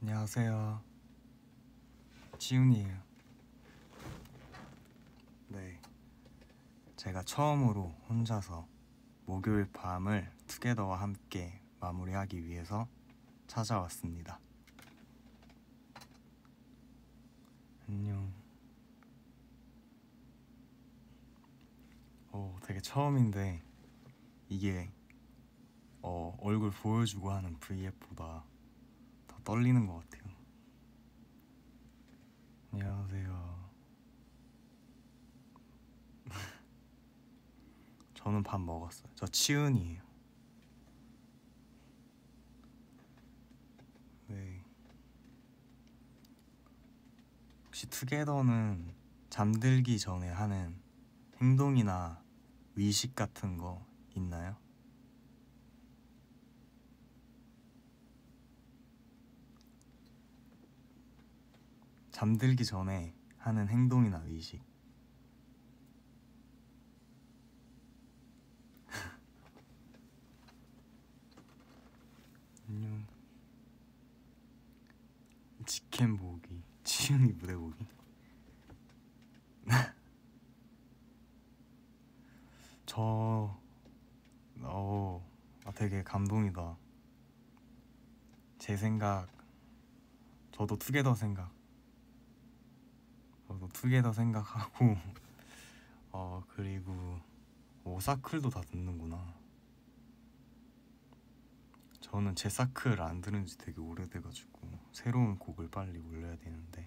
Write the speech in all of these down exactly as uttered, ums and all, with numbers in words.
안녕하세요. 지훈이에요. 네, 제가 처음으로 혼자서 목요일 밤을 투게더와 함께 마무리하기 위해서 찾아왔습니다. 안녕. 어, 되게 처음인데 이게 어, 얼굴 보여주고 하는 브이앱보다 더 떨리는 것 같아요. 안녕하세요. 저는 밥 먹었어요. 저 치은이에요. 네. 혹시 투게더는 잠들기 전에 하는 행동이나 위식 같은 거 있나요? 잠들기 전에 하는 행동이나 의식. 안녕. 직캠 보기, 치윤이 무대 보기. 저... 어... 아, 되게 감동이다. 제 생각, 저도 투게더 생각 저도 투게더 생각하고 어 그리고 오사클도 다 듣는구나. 저는 제 사클 안 들은 지 되게 오래돼가지고 새로운 곡을 빨리 올려야 되는데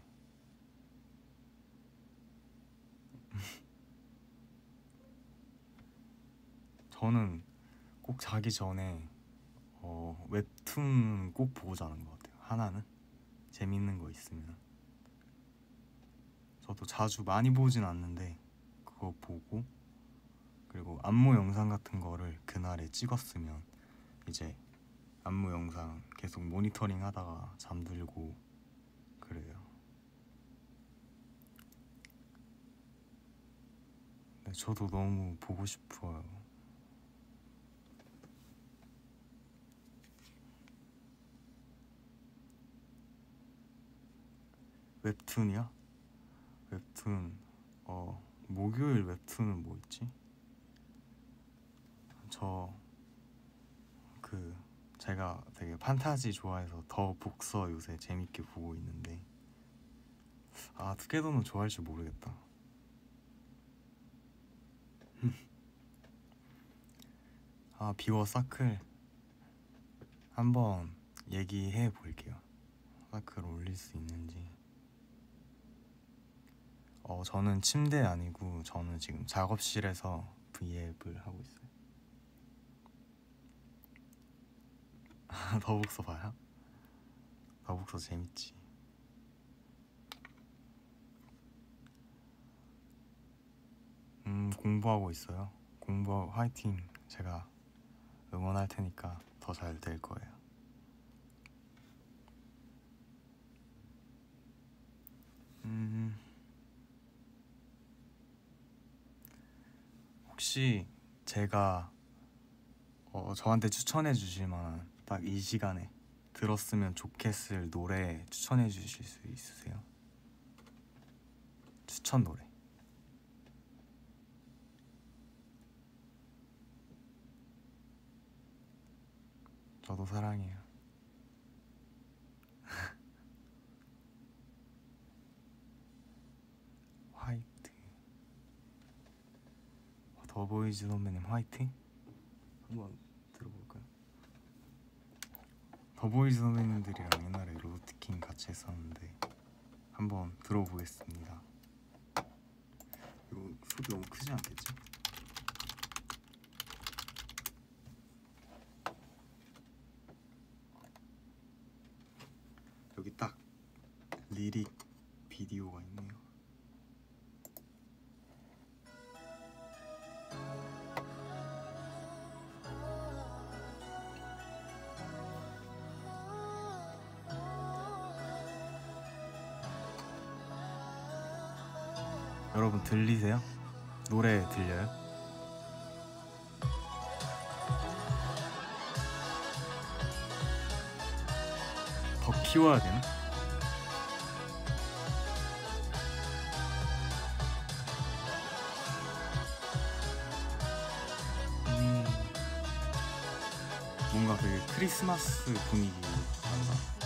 저는 꼭 자기 전에 어, 웹툰 꼭 보고 자는 것 같아요. 하나는 재밌는 거 있으면. 저도 자주 많이 보진 않는데 그거 보고, 그리고 안무 영상 같은 거를 그날에 찍었으면 이제 안무 영상 계속 모니터링 하다가 잠들고 그래요. 네, 저도 너무 보고 싶어요. 웹툰이요? 웹툰, 어 목요일 웹툰은 뭐 있지? 저 그 제가 되게 판타지 좋아해서 더 복서 요새 재밌게 보고 있는데, 아 투게더는 좋아할지 모르겠다. 아 비워 사클 한번 얘기해 볼게요. 사클 올릴 수 있는지. 어 저는 침대 아니고 저는 지금 작업실에서 브이앱을 하고 있어요. 더북서 봐요? 더북서 재밌지. 음 공부하고 있어요. 공부 화이팅. 제가 응원할 테니까 더 잘 될 거예요. 음 혹시 제가 어, 저한테 추천해 주실 만한 딱 이 시간에 들었으면 좋겠을 노래 추천해 주실 수 있으세요? 추천 노래. 저도 사랑해요. 화이트. 더보이즈 선배님 화이팅? 한번 들어볼까요? 더보이즈 선배님들이랑 옛날에 로드키킹 같이 했었는데 한번 들어보겠습니다. 이거 소리 너무 크지 않겠지? 여기 딱 리릭 비디오가 있네요. 여러분 들리세요? 노래 들려요? 더 키워야 되나? 음, 뭔가 되게 크리스마스 분위기 난다.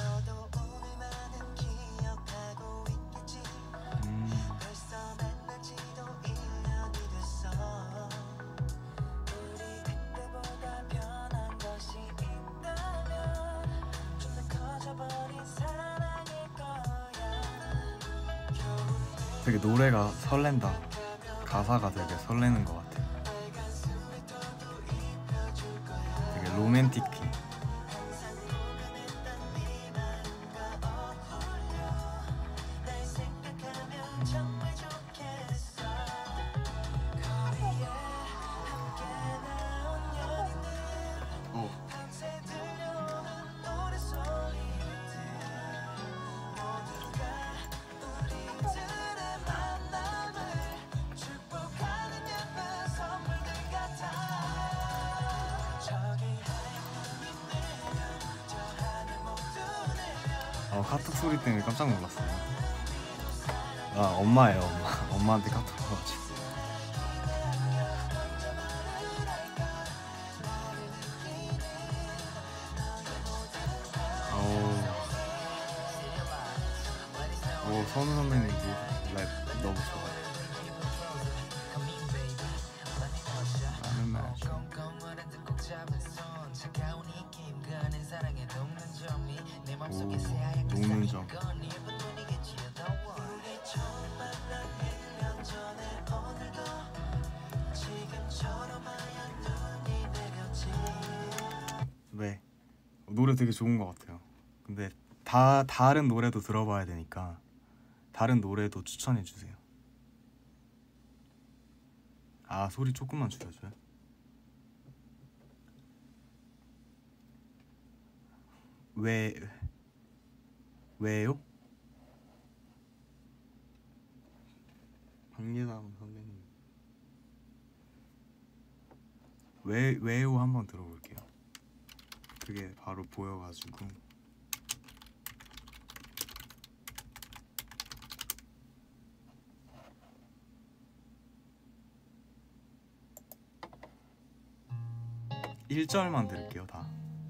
되게 노래가 설렌다. 가사가 되게 설레는 것 같아. 되게 로맨틱해. 어, 카톡 소리 때문에 깜짝 놀랐어요. 아, 엄마예요, 엄마. 엄마한테 카톡 와가지고. 오, 선우 선배님 랩 너무 좋아요. 나는 말 오, 녹는 점. 네, 노래 되게 좋은 것 같아요. 근데 다 다른 노래도 들어봐야 되니까 다른 노래도 추천해 주세요. 아, 소리 조금만 줄여줘요. 왜 왜요? 박예남 선배님 왜 왜요 한번 들어볼게요. 그게 바로 보여가지고. 일 절만 들을게요. 다.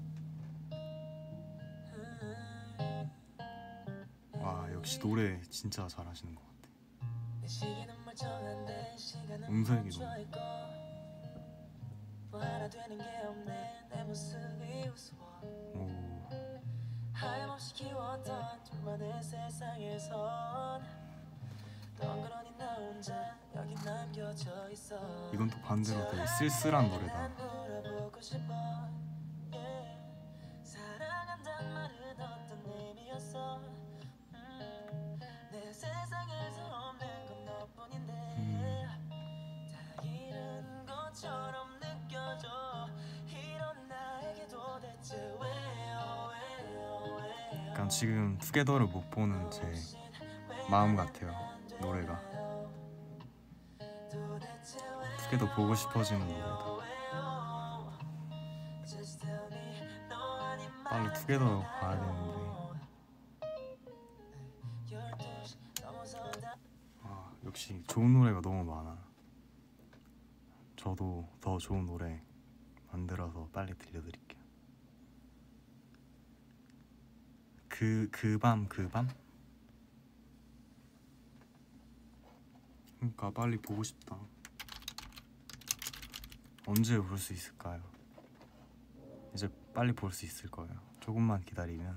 와, 역시 노래 진짜 잘하시는 것 같아. 음색이 너무. 오. 이건 또 반대로 되게 쓸쓸한 노래다. 약간 지금 투게더를 못 보는 제 마음 같아요. 노래가 투게더 보고 싶어지는 노래다. 빨리 투게더 봐야 되는데. 아, 역시 좋은 노래가 너무 많아. 저도 더 좋은 노래 만들어서 빨리 들려드릴게요. 그, 그 밤, 그 밤? 그러니까 빨리 보고 싶다. 언제 볼 수 있을까요? 이제 빨리 볼 수 있을 거예요. 조금만 기다리면.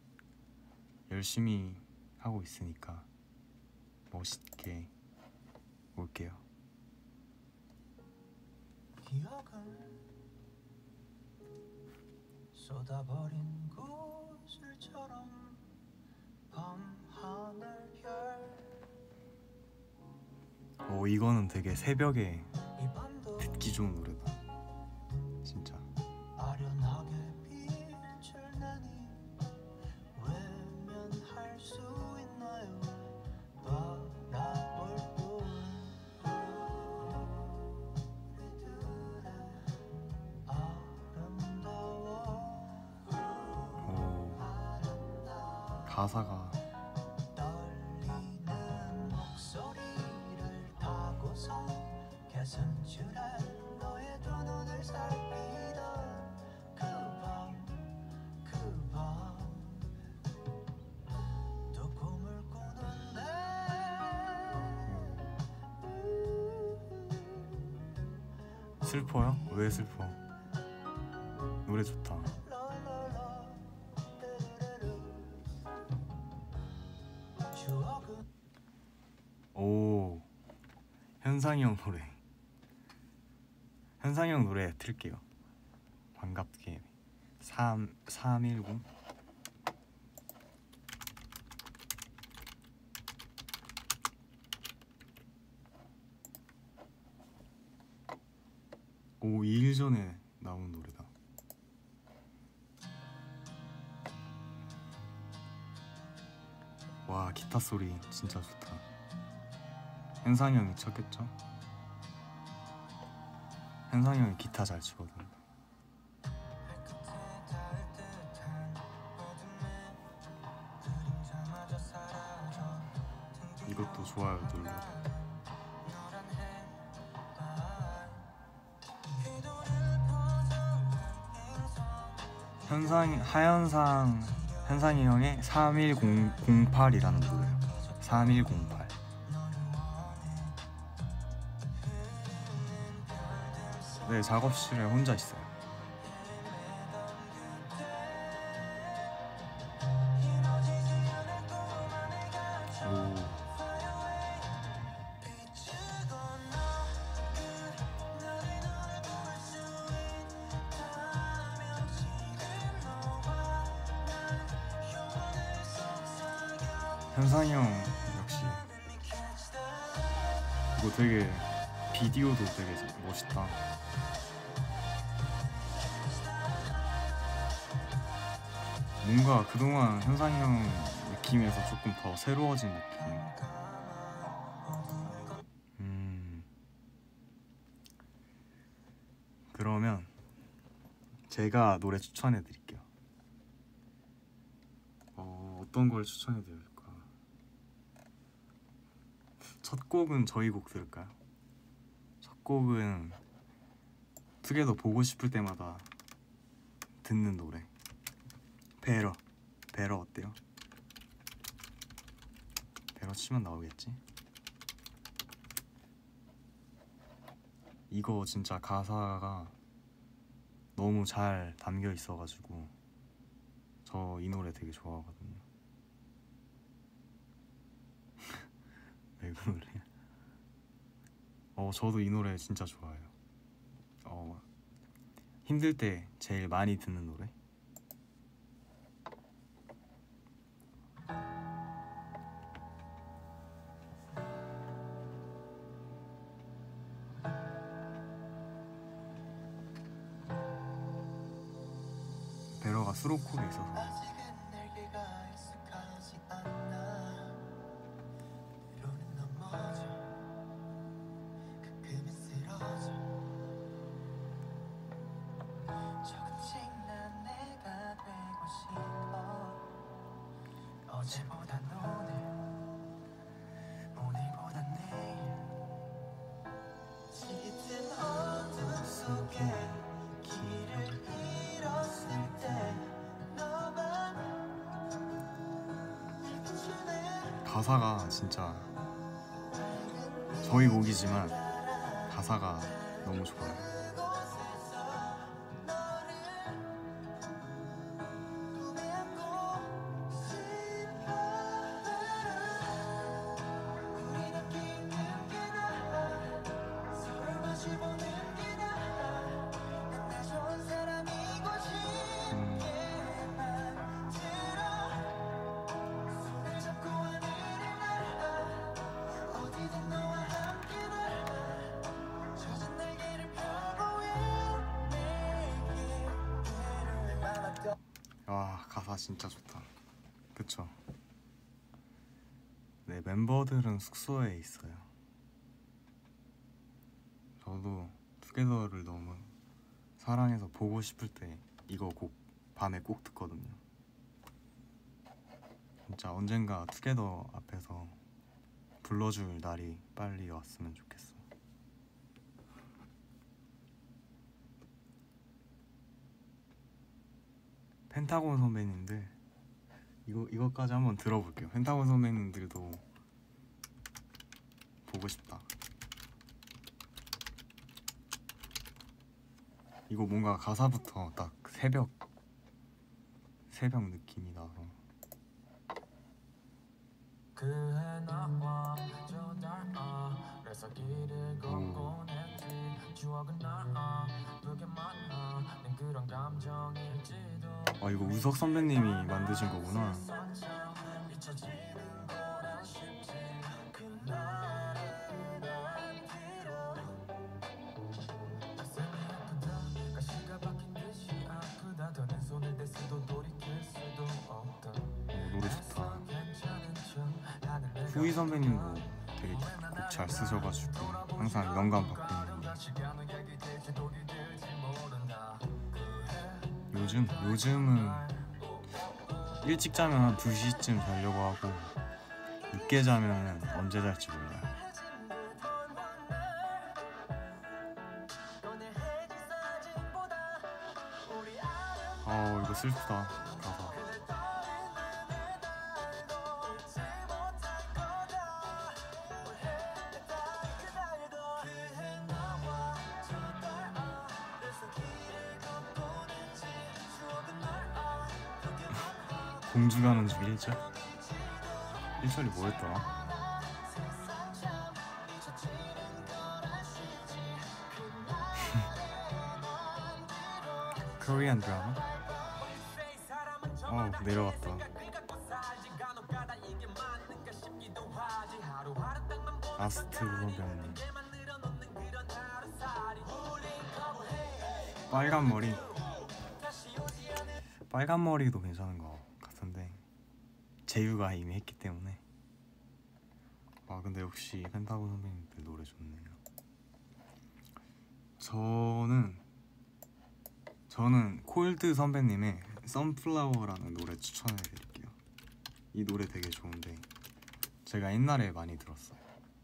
열심히 하고 있으니까 멋있게 올게요. 기억은 쏟아버린 구슬처럼 밤하늘 별. 오, 이거는 되게 새벽에 듣기 좋은 노래다. 진짜. 아련하게 빛을 내니 외면할 수 있나요? 바라볼 뿐. 아름다워. 오. 가사가 슬퍼요? 왜 슬퍼? 노래 좋다. 오, 현상이 형 노래. 현상이 형 노래 틀게요. 반갑게. 삼삼일공. 오, 이 일 전에 나온 노래다. 와, 기타 소리 진짜 좋다. 현상이 형이 쳤겠죠? 현상이 형이 기타 잘 치거든. 이것도 좋아요 눌러. 현상 하현상 현상이 형의 삼일공팔이라는 노래예요. 삼일공팔. 네, 작업실에 혼자 있어요. 오. 현상이 형 역시 이거 되게 비디오도 되게 멋있다. 뭔가 그동안 현상이 형 느낌에서 조금 더 새로워진 느낌. 음. 그러면 제가 노래 추천해 드릴게요. 어, 어떤 걸 추천해 드릴까? 첫 곡은 저희 곡 들을까요? 첫 곡은 투게더 보고 싶을 때마다 듣는 노래. 베러. 베러 어때요? 베러 치면 나오겠지? 이거 진짜 가사가 너무 잘 담겨 있어가지고 저 이 노래 되게 좋아하거든요. 왜 그 노래야? 어, 저도 이 노래 진짜 좋아해요. 어, 힘들 때 제일 많이 듣는 노래. 베러가 수록곡에 있어서. 가사가 진짜 저희 곡이지만 가사가 너무 좋아요. 와, 가사 진짜 좋다. 그쵸? 네, 멤버들은 숙소에 있어요. 저도 투게더를 너무 사랑해서 보고 싶을 때 이거 곡 밤에 꼭 듣거든요. 진짜 언젠가 투게더 앞에서 불러줄 날이 빨리 왔으면 좋겠어. 펜타곤 선배님들 이거 이거까지 한번 들어볼게요. 펜타곤 선배님들도 보고 싶다. 이거 뭔가 가사부터 딱 새벽 새벽 느낌이 나서. 그해 나와 저 달 그래서 길을 걷곤 했지. 추억은 날 아프게 만나 그런 감정일지도. 아 이거 우석 선배님이 만드신 거구나. 노래 좋다. 후이 선배님도 되게 곡 잘 쓰셔가지고 항상 영감 받고 있는데 요즘, 요즘은 일찍 자면 한 두 시쯤 자려고 하고 늦게 자면 언제 잘지 몰라요. 아 이거 슬프다 가사. 공주 가는 중 일 절? 일 절이 뭐였더라? 코리안 드라마? 어 내려갔다. 아스트 선배님 빨간 머리 빨간 머리도 괜찮은 것 같은데 제휴가 이미 했기 때문에. 아 근데 역시 펜타곤 선배님들 노래 좋네요. 저는 저는 콜드 선배님의 선플라워라는 노래 추천해드릴게요. 이 노래 되게 좋은데 제가 옛날에 많이 들었어요.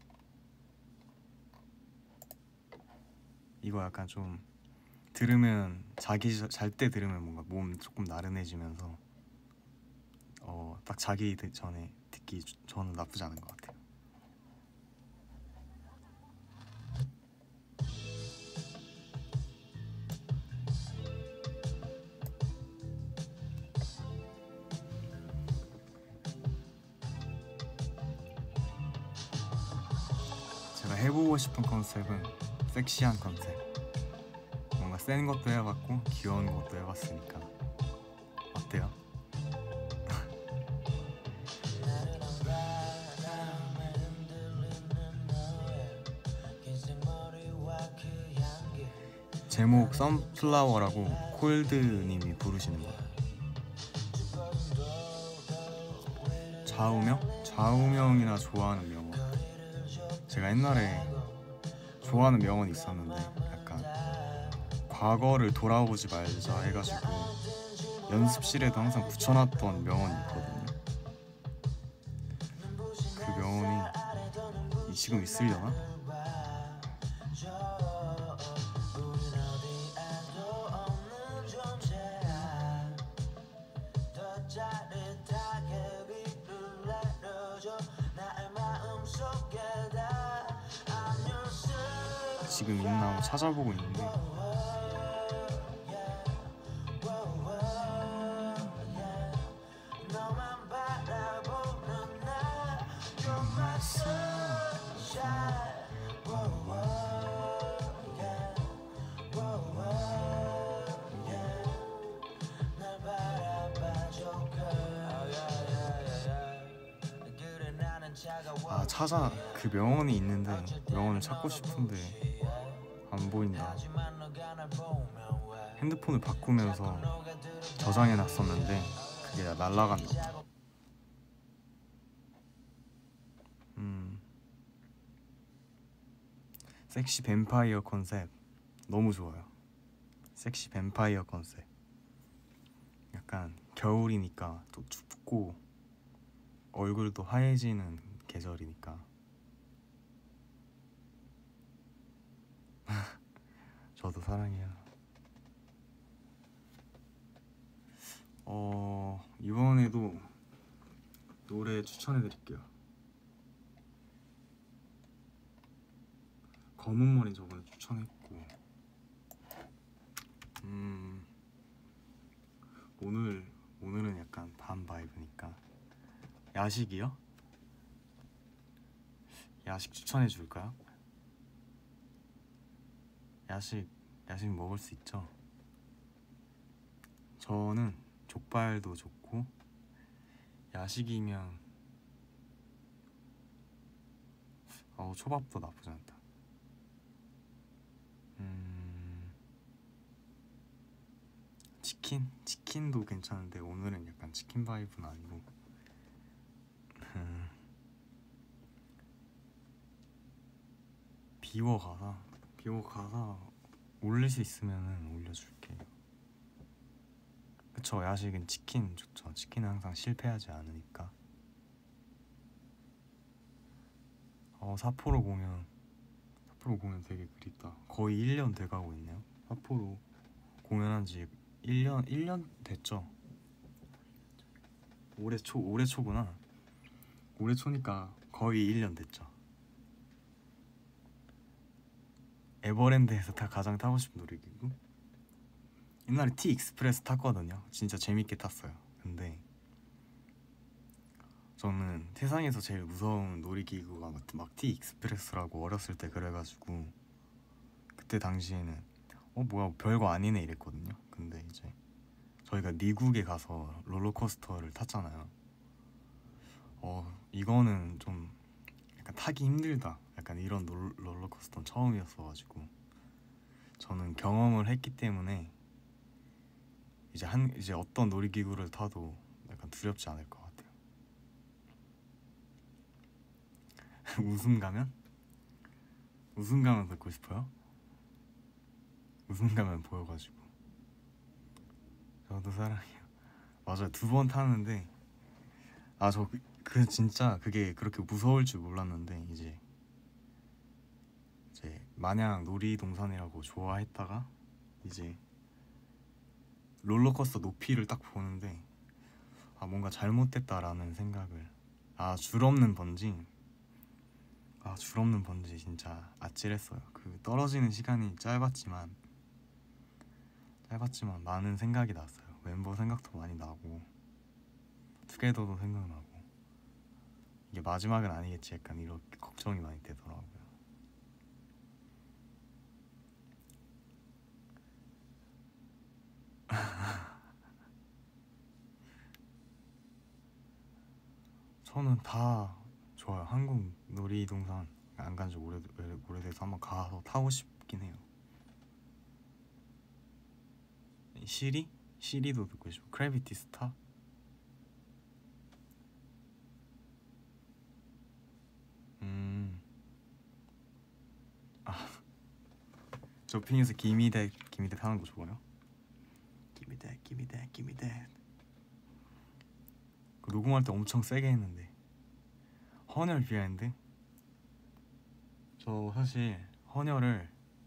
이거 약간 좀 들으면 자기 잘 때 들으면 뭔가 몸 조금 나른해지면서 어, 딱 자기 전에 듣기 저는 나쁘지 않은 것 같아요. 제가 해보고 싶은 컨셉은 섹시한 컨셉. 뭔가 센 것도 해봤고 귀여운 것도 해봤으니까 어때요? 제목 선플라워라고 콜드님이 부르시는 거예요. 좌우명? 좌우명이나 좋아하는 명언. 제가 옛날에 좋아하는 명언이 있었는데 약간 과거를 돌아보지 말자 해가지고 연습실에도 항상 붙여놨던 명언이 있거든요. 그 명언이 지금 있으려나? 지금 있나 찾아보고 있는데 아 찾아 그 명언이 있는데 명언을 찾고 싶은데 안 보인다. 핸드폰을 바꾸면서 저장해놨었는데 그게 날라갔나 봐. 음, 섹시 뱀파이어 컨셉 너무 좋아요. 섹시 뱀파이어 컨셉 약간 겨울이니까 또 춥고 얼굴도 하얘지는 계절이니까. 저도 사랑해요. 어 이번에도 노래 추천해드릴게요. 검은 머리 저번에 추천했고, 음 오늘 오늘은 약간 밤 바이브니까 야식이요? 야식 추천해 줄까요? 야식 야식 먹을 수 있죠. 저는 족발도 좋고, 야식이면 어 초밥도 나쁘지 않다. 음 치킨? 치킨도 괜찮은데 오늘은 약간 치킨 바이브는 아니고 비워 가사 비워 가사 올릴 수 있으면은 올려줄게요. 그쵸, 야식은 치킨 좋죠. 치킨은 항상 실패하지 않으니까. 어 사포로 공연 사포로 공연 되게 그립다. 거의 일 년 돼가고 있네요. 사포로 공연한 지 일 년 일 년 됐죠. 올해 초 올해 초구나. 올해 초니까 거의 일 년 됐죠. 에버랜드에서 다 가장 타고 싶은 놀이기구? 옛날에 T 익스프레스 탔거든요. 진짜 재밌게 탔어요. 근데 저는 세상에서 제일 무서운 놀이기구가 막 T 익스프레스라고 어렸을 때 그래가지고, 그때 당시에는 어 뭐야 별거 아니네 이랬거든요. 근데 이제 저희가 미국에 가서 롤러코스터를 탔잖아요. 어 이거는 좀 약간 타기 힘들다, 약간 이런 롤, 롤러코스터는 처음이었어가지고 저는 경험을 했기 때문에 이제 한 이제 어떤 놀이기구를 타도 약간 두렵지 않을 것 같아요. 웃음 가면? 웃음 가면 듣고 싶어요? 웃음 가면 보여가지고. 저도 사랑해요. 맞아요, 두 번 타는데 아 저 그 진짜 그게 그렇게 무서울 줄 몰랐는데 이제 이제 마냥 놀이동산이라고 좋아했다가 이제 롤러코스터 높이를 딱 보는데 아 뭔가 잘못됐다라는 생각을. 아 줄 없는 번지. 아 줄 없는 번지 진짜 아찔했어요. 그 떨어지는 시간이 짧았지만 짧았지만 많은 생각이 났어요. 멤버 생각도 많이 나고 투게더도 생각나고, 이게 마지막은 아니겠지 약간 이렇게 걱정이 많이 되더라고요. 저는 다 좋아요. 한국 놀이동산 안 간지 오래, 오래돼서 한번 가서 타고 싶긴 해요. 시리? 시리도 듣고 싶고, 크래비티 스타? 음... 아 저핑에서 기미대 기미대 타는 거 좋아요? 기미대 기미대 기미대. 그 녹음할 때 엄청 세게 했는데. 헌혈 비하인드? 저 사실 헌혈을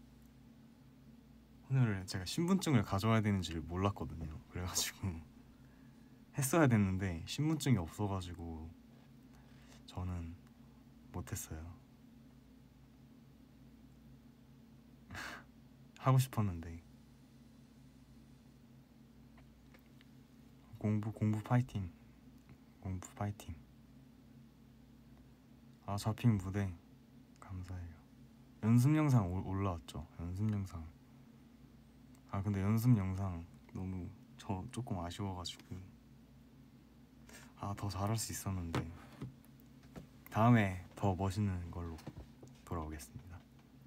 헌혈을 제가 신분증을 가져와야 되는 줄 몰랐거든요. 그래가지고 했어야 됐는데 신분증이 없어가지고 저는 못했어요. 하고 싶었는데. 공부 공부 파이팅. 공부 파이팅. 아 자핑 무대 감사해요. 연습 영상 올, 올라왔죠. 연습 영상. 아 근데 연습 영상 너무 저 조금 아쉬워가지고 아 더 잘할 수 있었는데 다음에 더 멋있는 걸로 돌아오겠습니다.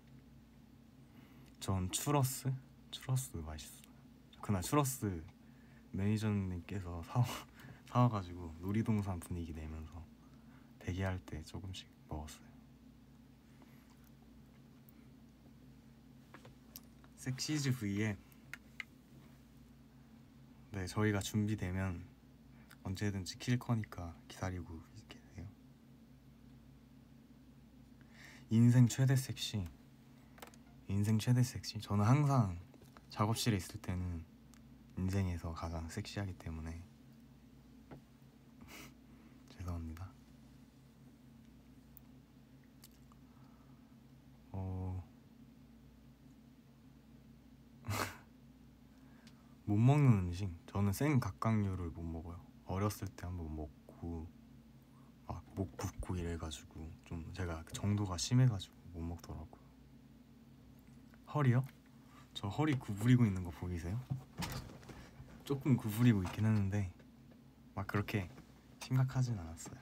전 추러스? 추러스 맛있어요. 그날 추러스 매니저님께서 사, 사와가지고 놀이동산 분위기 내면서 대기할 때 조금씩 먹었어요. 섹시즈 브이에 네 저희가 준비되면 언제든지 킬 거니까 기다리고 인생 최대 섹시. 인생 최대 섹시. 저는 항상 작업실에 있을 때는 인생에서 가장 섹시하기 때문에 죄송합니다. 어... 못 먹는 음식. 저는 생 각각류를 못 먹어요. 어렸을 때 한번 먹고 막 목 붓고 이래가지고 좀 제가 정도가 심해가지고 못 먹더라고요. 허리요? 저 허리 구부리고 있는 거 보이세요? 조금 구부리고 있긴 했는데 막 그렇게 심각하진 않았어요.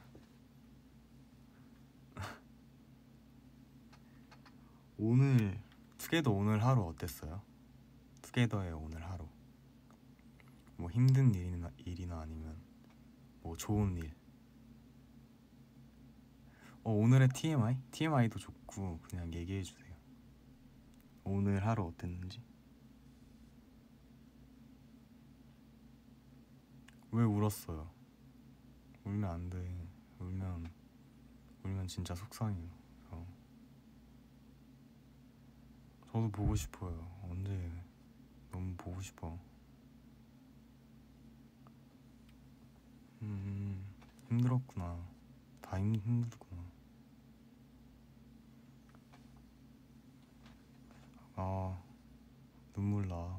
오늘 투게더 오늘 하루 어땠어요? 투게더의 오늘 하루 뭐 힘든 일이나, 일이나 아니면 뭐 좋은 일. 어, 오늘의 티엠아이? 티엠아이도 좋고 그냥 얘기해주세요. 오늘 하루 어땠는지. 왜 울었어요? 울면 안 돼. 울면 울면 진짜 속상해요. 저. 저도 보고 싶어요. 언제. 너무 보고 싶어. 음 힘들었구나. 다 힘, 힘들구나. 아 눈물 나.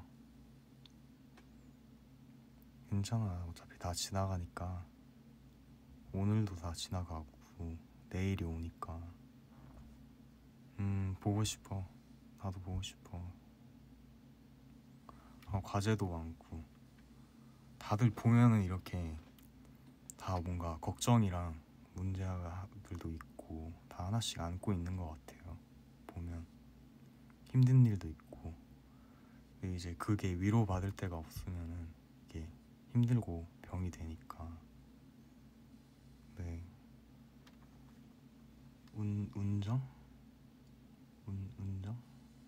괜찮아. 어차피 다 지나가니까. 오늘도 다 지나가고 내일이 오니까. 음 보고 싶어. 나도 보고 싶어. 아, 과제도 많고. 다들 보면은 이렇게 다 뭔가 걱정이랑 문제들도 있고 다 하나씩 안고 있는 것 같아요. 보면 힘든 일도 있고. 근데 이제 그게 위로받을 데가 없으면은 이게 힘들고 병이 되니까. 네. 운, 운정? 운, 운정?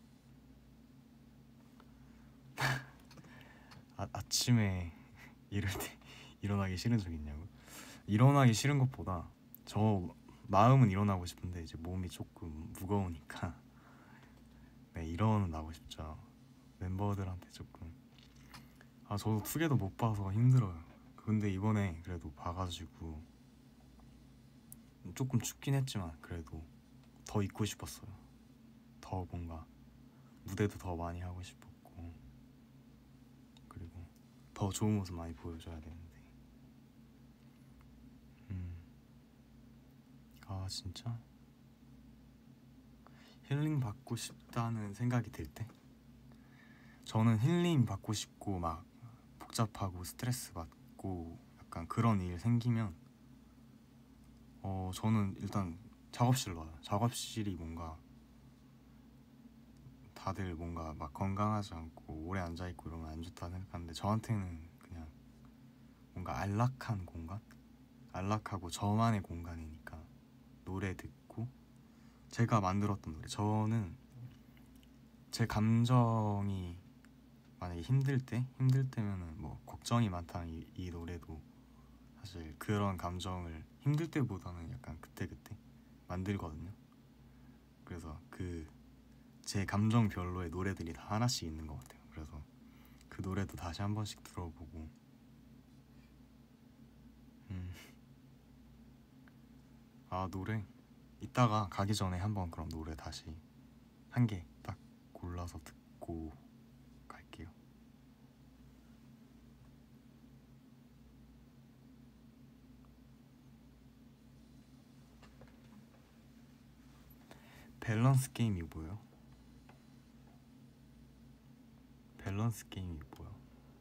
아, 아침에 이럴 때 일어나기 싫은 적 있냐고? 일어나기 싫은 것보다 저 마음은 일어나고 싶은데 이제 몸이 조금 무거우니까 네, 일어나고 싶죠. 멤버들한테 조금. 아 저도 투게더 못 봐서 힘들어요. 근데 이번에 그래도 봐가지고 조금 춥긴 했지만 그래도 더 있고 싶었어요. 더 뭔가 무대도 더 많이 하고 싶었고 그리고 더 좋은 모습 많이 보여줘야 되는데. 음. 아 진짜 힐링 받고 싶다는 생각이 들 때 저는 힐링 받고 싶고 막 복잡하고 스트레스 받고 약간 그런 일 생기면 어 저는 일단 작업실로 와요. 작업실이 뭔가 다들 뭔가 막 건강하지 않고 오래 앉아있고 이러면 안 좋다 생각하는데 저한테는 그냥 뭔가 안락한 공간? 안락하고 저만의 공간이니까 노래 듣고 제가 만들었던 노래. 저는 제 감정이 만약에 힘들 때 힘들 때면은 뭐 걱정이 많다는 이, 이 노래도 사실 그런 감정을 힘들 때보다는 약간 그때그때 만들거든요. 그래서 그 제 감정별로의 노래들이 다 하나씩 있는 것 같아요. 그래서 그 노래도 다시 한 번씩 들어보고. 음. 아 노래 이따가 가기 전에 한번 그럼 노래 다시 한 개 딱 골라서 듣고 갈게요. 밸런스 게임이 뭐예요? 밸런스 게임이 뭐야?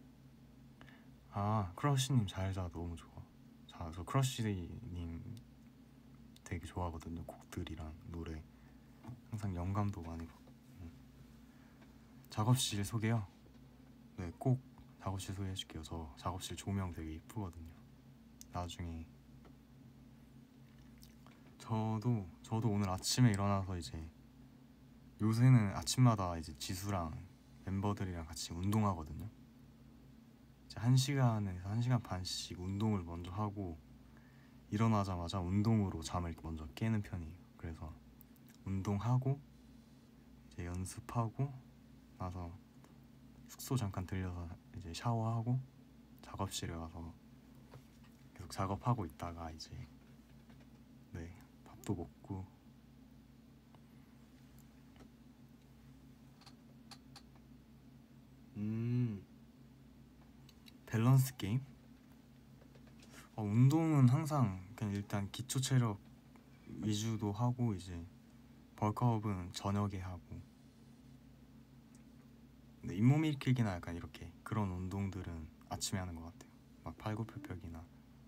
아 크러쉬님 잘자 너무 좋아. 자, 저 크러쉬님 되게 좋아하거든요. 곡들이랑 노래 항상 영감도 많이 받고. 작업실 소개요? 네, 꼭 작업실 소개해줄게요. 저 작업실 조명 되게 이쁘거든요. 나중에 저도 저도 오늘 아침에 일어나서 이제 요새는 아침마다 이제 지수랑 멤버들이랑 같이 운동하거든요. 이제 한 시간에서 한 시간 반씩 운동을 먼저 하고 일어나자마자 운동으로 잠을 먼저 깨는 편이에요. 그래서 운동하고 이제 연습하고 나서 숙소 잠깐 들려서 이제 샤워하고 작업실에 와서 계속 작업하고 있다가 이제 네 밥도 먹고. 음 밸런스 게임? 어, 운동은 항상 그냥 일단 기초 체력 위주도 하고 이제 벌크업은 저녁에 하고. 근데 잇몸 일으키기나 약간 이렇게 그런 운동들은 아침에 하는 것 같아요. 막 팔굽혀펴기나.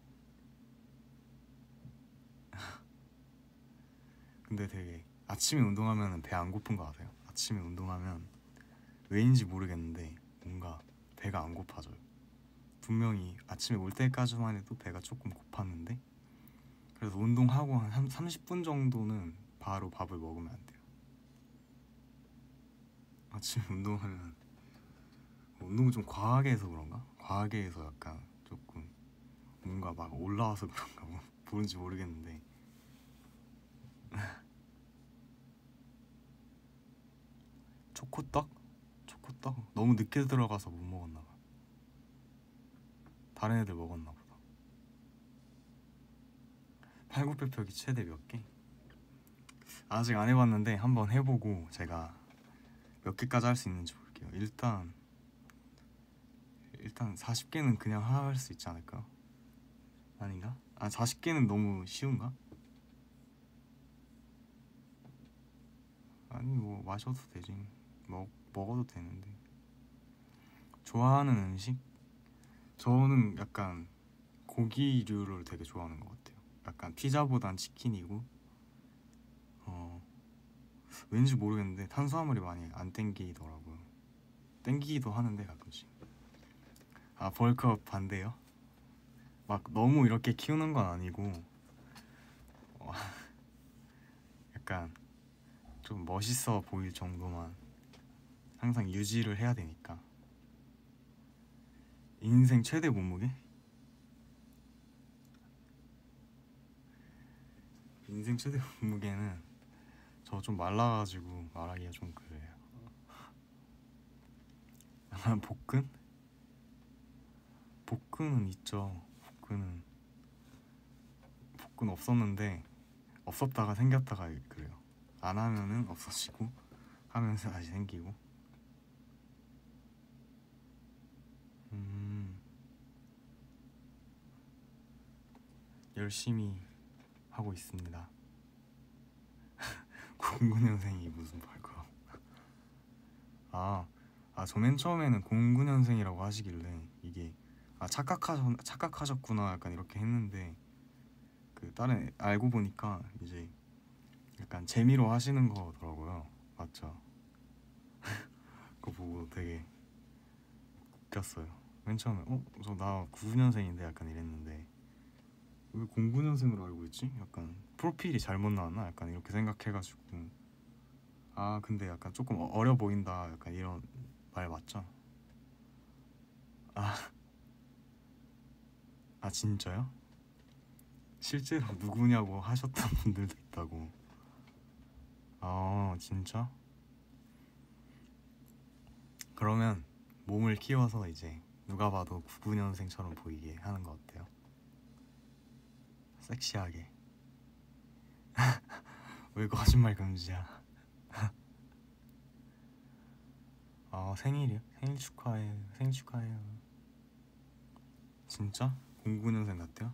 근데 되게 아침에 운동하면 배 안 고픈 거 아세요? 아침에 운동하면 왜인지 모르겠는데 뭔가 배가 안 고파져요. 분명히 아침에 올 때까지만 해도 배가 조금 고팠는데 그래서 운동하고 한 삼십 분 정도는 바로 밥을 먹으면 안 돼요. 아침에 운동하면 운동을 좀 과하게 해서 그런가? 과하게 해서 약간 조금 뭔가 막 올라와서 그런가 뭐 모른지 모르겠는데 초코떡? 초코떡? 너무 늦게 들어가서 못 먹었나 봐. 다른 애들 먹었나 보다. 팔굽혀펴기 최대 몇 개? 아직 안 해봤는데 한번 해보고 제가 몇 개까지 할 수 있는지 볼게요. 일단 일단 사십 개는 그냥 할 수 있지 않을까? 아닌가? 아 사십 개는 너무 쉬운가? 아니 뭐 마셔도 되지. 먹, 먹어도 되는데. 좋아하는 음식? 저는 약간 고기류를 되게 좋아하는 것 같아요. 약간 피자보단 치킨이고 어 왠지 모르겠는데 탄수화물이 많이 안 땡기더라고요. 땡기기도 하는데 가끔씩. 아 벌크업 반대요? 막 너무 이렇게 키우는 건 아니고 어, 약간 좀 멋있어 보일 정도만 항상 유지를 해야 되니까. 인생 최대 몸무게? 인생 최대 몸무게는 저 좀 말라가지고 말하기가 좀 그래요. 복근? 복근은 있죠. 복근은 복근 없었는데 없었다가 생겼다가 그래요. 안 하면은 없어지고 하면서 다시 생기고. 음 열심히 하고 있습니다. 공구 년생이 무슨 벌거. 아, 아, 저 맨 처음에는 공구 년생이라고 하시길래 이게 아 착각하셨, 착각하셨구나 약간 이렇게 했는데 그 다른 애- 알고 보니까 이제 약간 재미로 하시는 거더라고요. 맞죠? 그거 보고 되게 웃겼어요. 맨 처음에 어? 저 나 구구 년생인데 약간 이랬는데 왜 공구 년생으로 알고 있지? 약간 프로필이 잘못 나왔나? 약간 이렇게 생각해가지고 아 근데 약간 조금 어- 어려 보인다 약간 이런 말 맞죠? 아, 아 진짜요? 실제로 누구냐고 하셨던 분들도 있다고. 아 진짜? 그러면 몸을 키워서 이제 누가 봐도 구구 년생처럼 보이게 하는 거 어때요? 섹시하게. 왜 거짓말 금지야? 아 생일이요? 생일 축하해요. 생일 축하해요. 진짜? 공구 년생 같아요?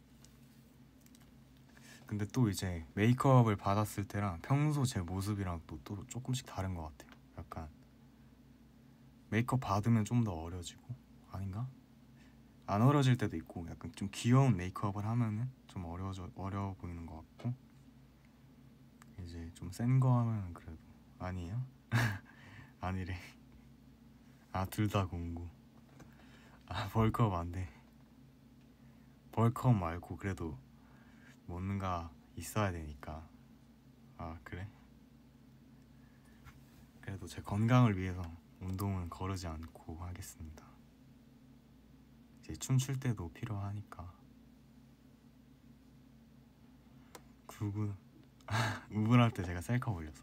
근데 또 이제 메이크업을 받았을 때랑 평소 제 모습이랑 또, 또 조금씩 다른 것 같아요. 약간 메이크업 받으면 좀 더 어려지고 아닌가? 안 어려질 때도 있고 약간 좀 귀여운 메이크업을 하면은 좀 어려져 어려워 보이는 것 같고 이제 좀 센 거 하면은 그래도 아니에요? 아니래. 아 둘 다 공구. 아 벌크업 안 돼. 벌크업 말고 그래도 뭔가 있어야 되니까. 아 그래? 그래도 제 건강을 위해서 운동은 거르지 않고 하겠습니다. 이제 춤출 때도 필요하니까. 구구 우울할 때 제가 셀카 올렸어.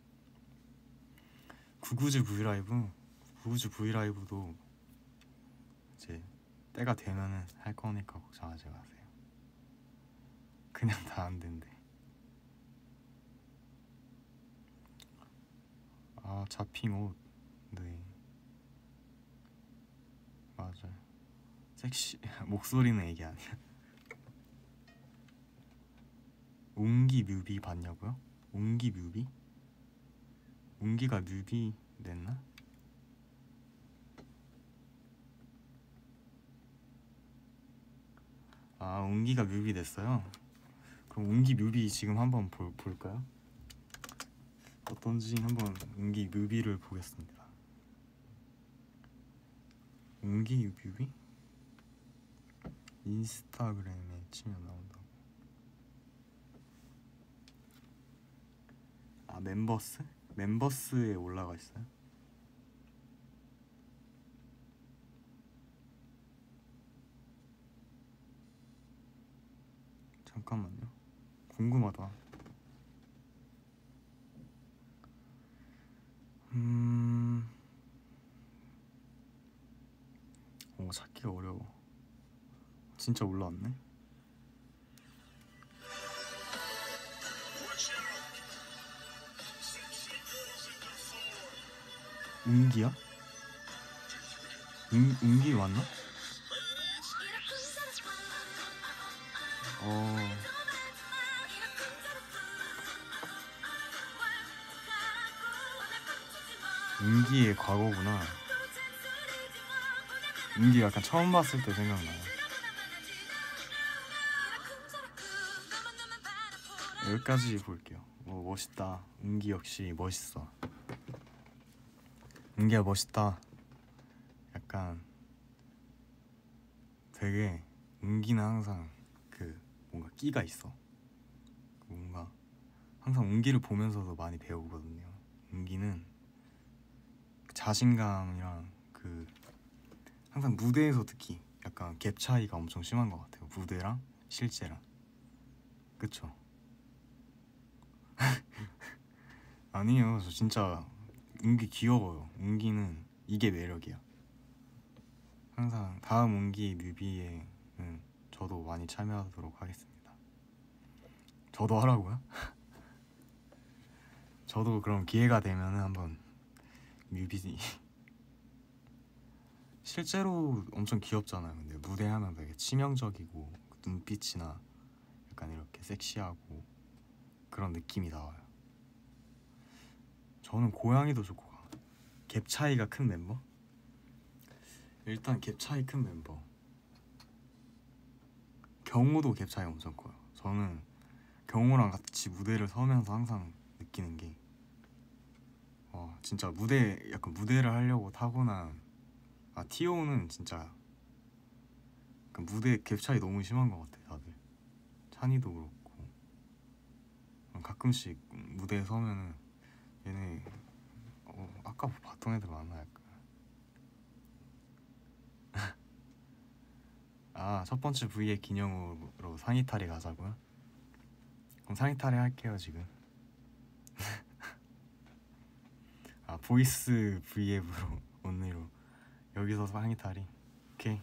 구구즈 브이라이브 구구즈 브이라이브도 이제 때가 되면은 할 거니까 걱정하지 마세요. 그냥 다 안 된대. 아, 잡핑 옷. 네, 맞아요. 섹시 목소리는 얘기 아니야. 웅기 뮤비 봤냐고요? 웅기 뮤비? 웅기가 뮤비 냈나? 아, 웅기가 뮤비 냈어요? 그럼 웅기 뮤비 지금 한번 볼, 볼까요? 어떤지 한번 웅기 뮤비를 보겠습니다. 웅기 뮤비? 인스타그램에 치면 나온다고. 아, 멤버스? 멤버스에 올라가 있어요? 잠깐만요. 궁금하다. 음... 오, 찾기가 어려워. 진짜 올라왔네? 웅기야? 웅, 웅기 왔나? 어... 웅기의 과거구나. 웅기 약간 처음 봤을 때 생각나요. 여기까지 볼게요. 뭐 멋있다. 웅기 역시 멋있어. 웅기야 멋있다. 약간 되게 웅기는 항상 그 뭔가 끼가 있어. 뭔가 항상 웅기를 보면서도 많이 배우거든요. 웅기는 자신감이랑 그 항상 무대에서 특히 약간 갭 차이가 엄청 심한 것 같아요. 무대랑 실제랑. 그쵸? 아니에요. 저 진짜 웅기 귀여워요. 웅기는 이게 매력이야. 항상 다음 웅기 뮤비에는 저도 많이 참여하도록 하겠습니다. 저도 하라고요? 저도 그럼 기회가 되면은 한번 뮤비 실제로 엄청 귀엽잖아요. 근데 무대 하면 되게 치명적이고 눈빛이나 약간 이렇게 섹시하고 그런 느낌이 나와요. 저는 고양이도 좋고 갭 차이가 큰 멤버? 일단 갭 차이 큰 멤버 경호도 갭 차이 엄청 커요. 저는 경호랑 같이 무대를 서면서 항상 느끼는 게 와, 진짜 무대 약간 무대를 하려고 타고난 아 티오는 진짜 약간 무대 갭 차이 너무 심한 것 같아. 다들 찬이도 그렇고 가끔씩 무대에 서면은 얘네 어, 아까 봤던 애들 많아 약간. 아, 첫 번째 V의 기념으로 상의 탈의 가자고요? 그럼 상의 탈의 할게요 지금. 아, 보이스 브이앱으로 언니로 여기서 상의 탈의. 오케이.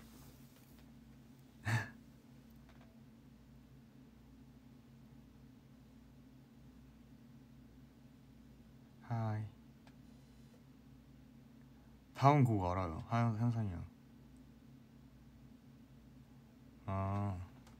하이. 다음 곡 알아요. 하연 현상이 형. 아,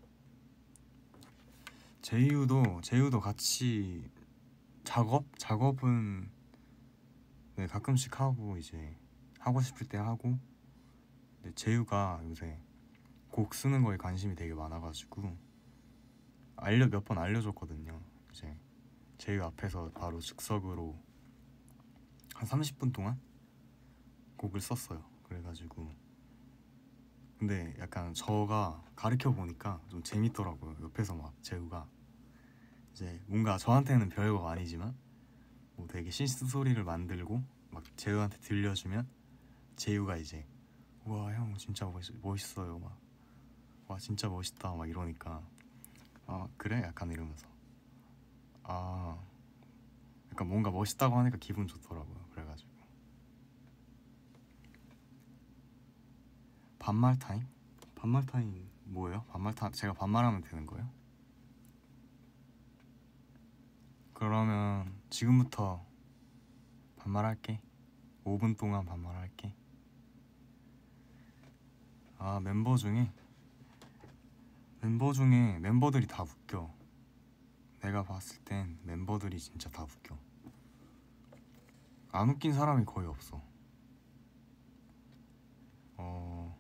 제이유도 제이유도 같이 작업 작업은 네, 가끔씩 하고 이제 하고 싶을 때 하고. 근데 제이유가 요새 곡 쓰는 거에 관심이 되게 많아가지고 알려 몇 번 알려줬거든요. 이제 제이유 앞에서 바로 즉석으로 한 삼십 분 동안 곡을 썼어요. 그래가지고 근데 약간 저가 가르쳐 보니까 좀 재밌더라고요. 옆에서 막 제우가 이제 뭔가 저한테는 별거 아니지만 뭐 되게 신스 소리를 만들고 막 제우한테 들려주면 제우가 이제 우와 형 진짜 멋있, 멋있어요 막 와 진짜 멋있다 막 이러니까 아 그래? 약간 이러면서 아, 약간 뭔가 멋있다고 하니까 기분 좋더라고요. 그래가지고 반말 타임? 반말 타임 뭐예요? 반말 타 제가 반말하면 되는 거예요? 그러면 지금부터 반말할게. 오 분 동안 반말할게. 아, 멤버 중에 멤버 중에 멤버들이 다 웃겨. 내가 봤을 땐 멤버들이 진짜 다 웃겨. 안 웃긴 사람이 거의 없어. 어,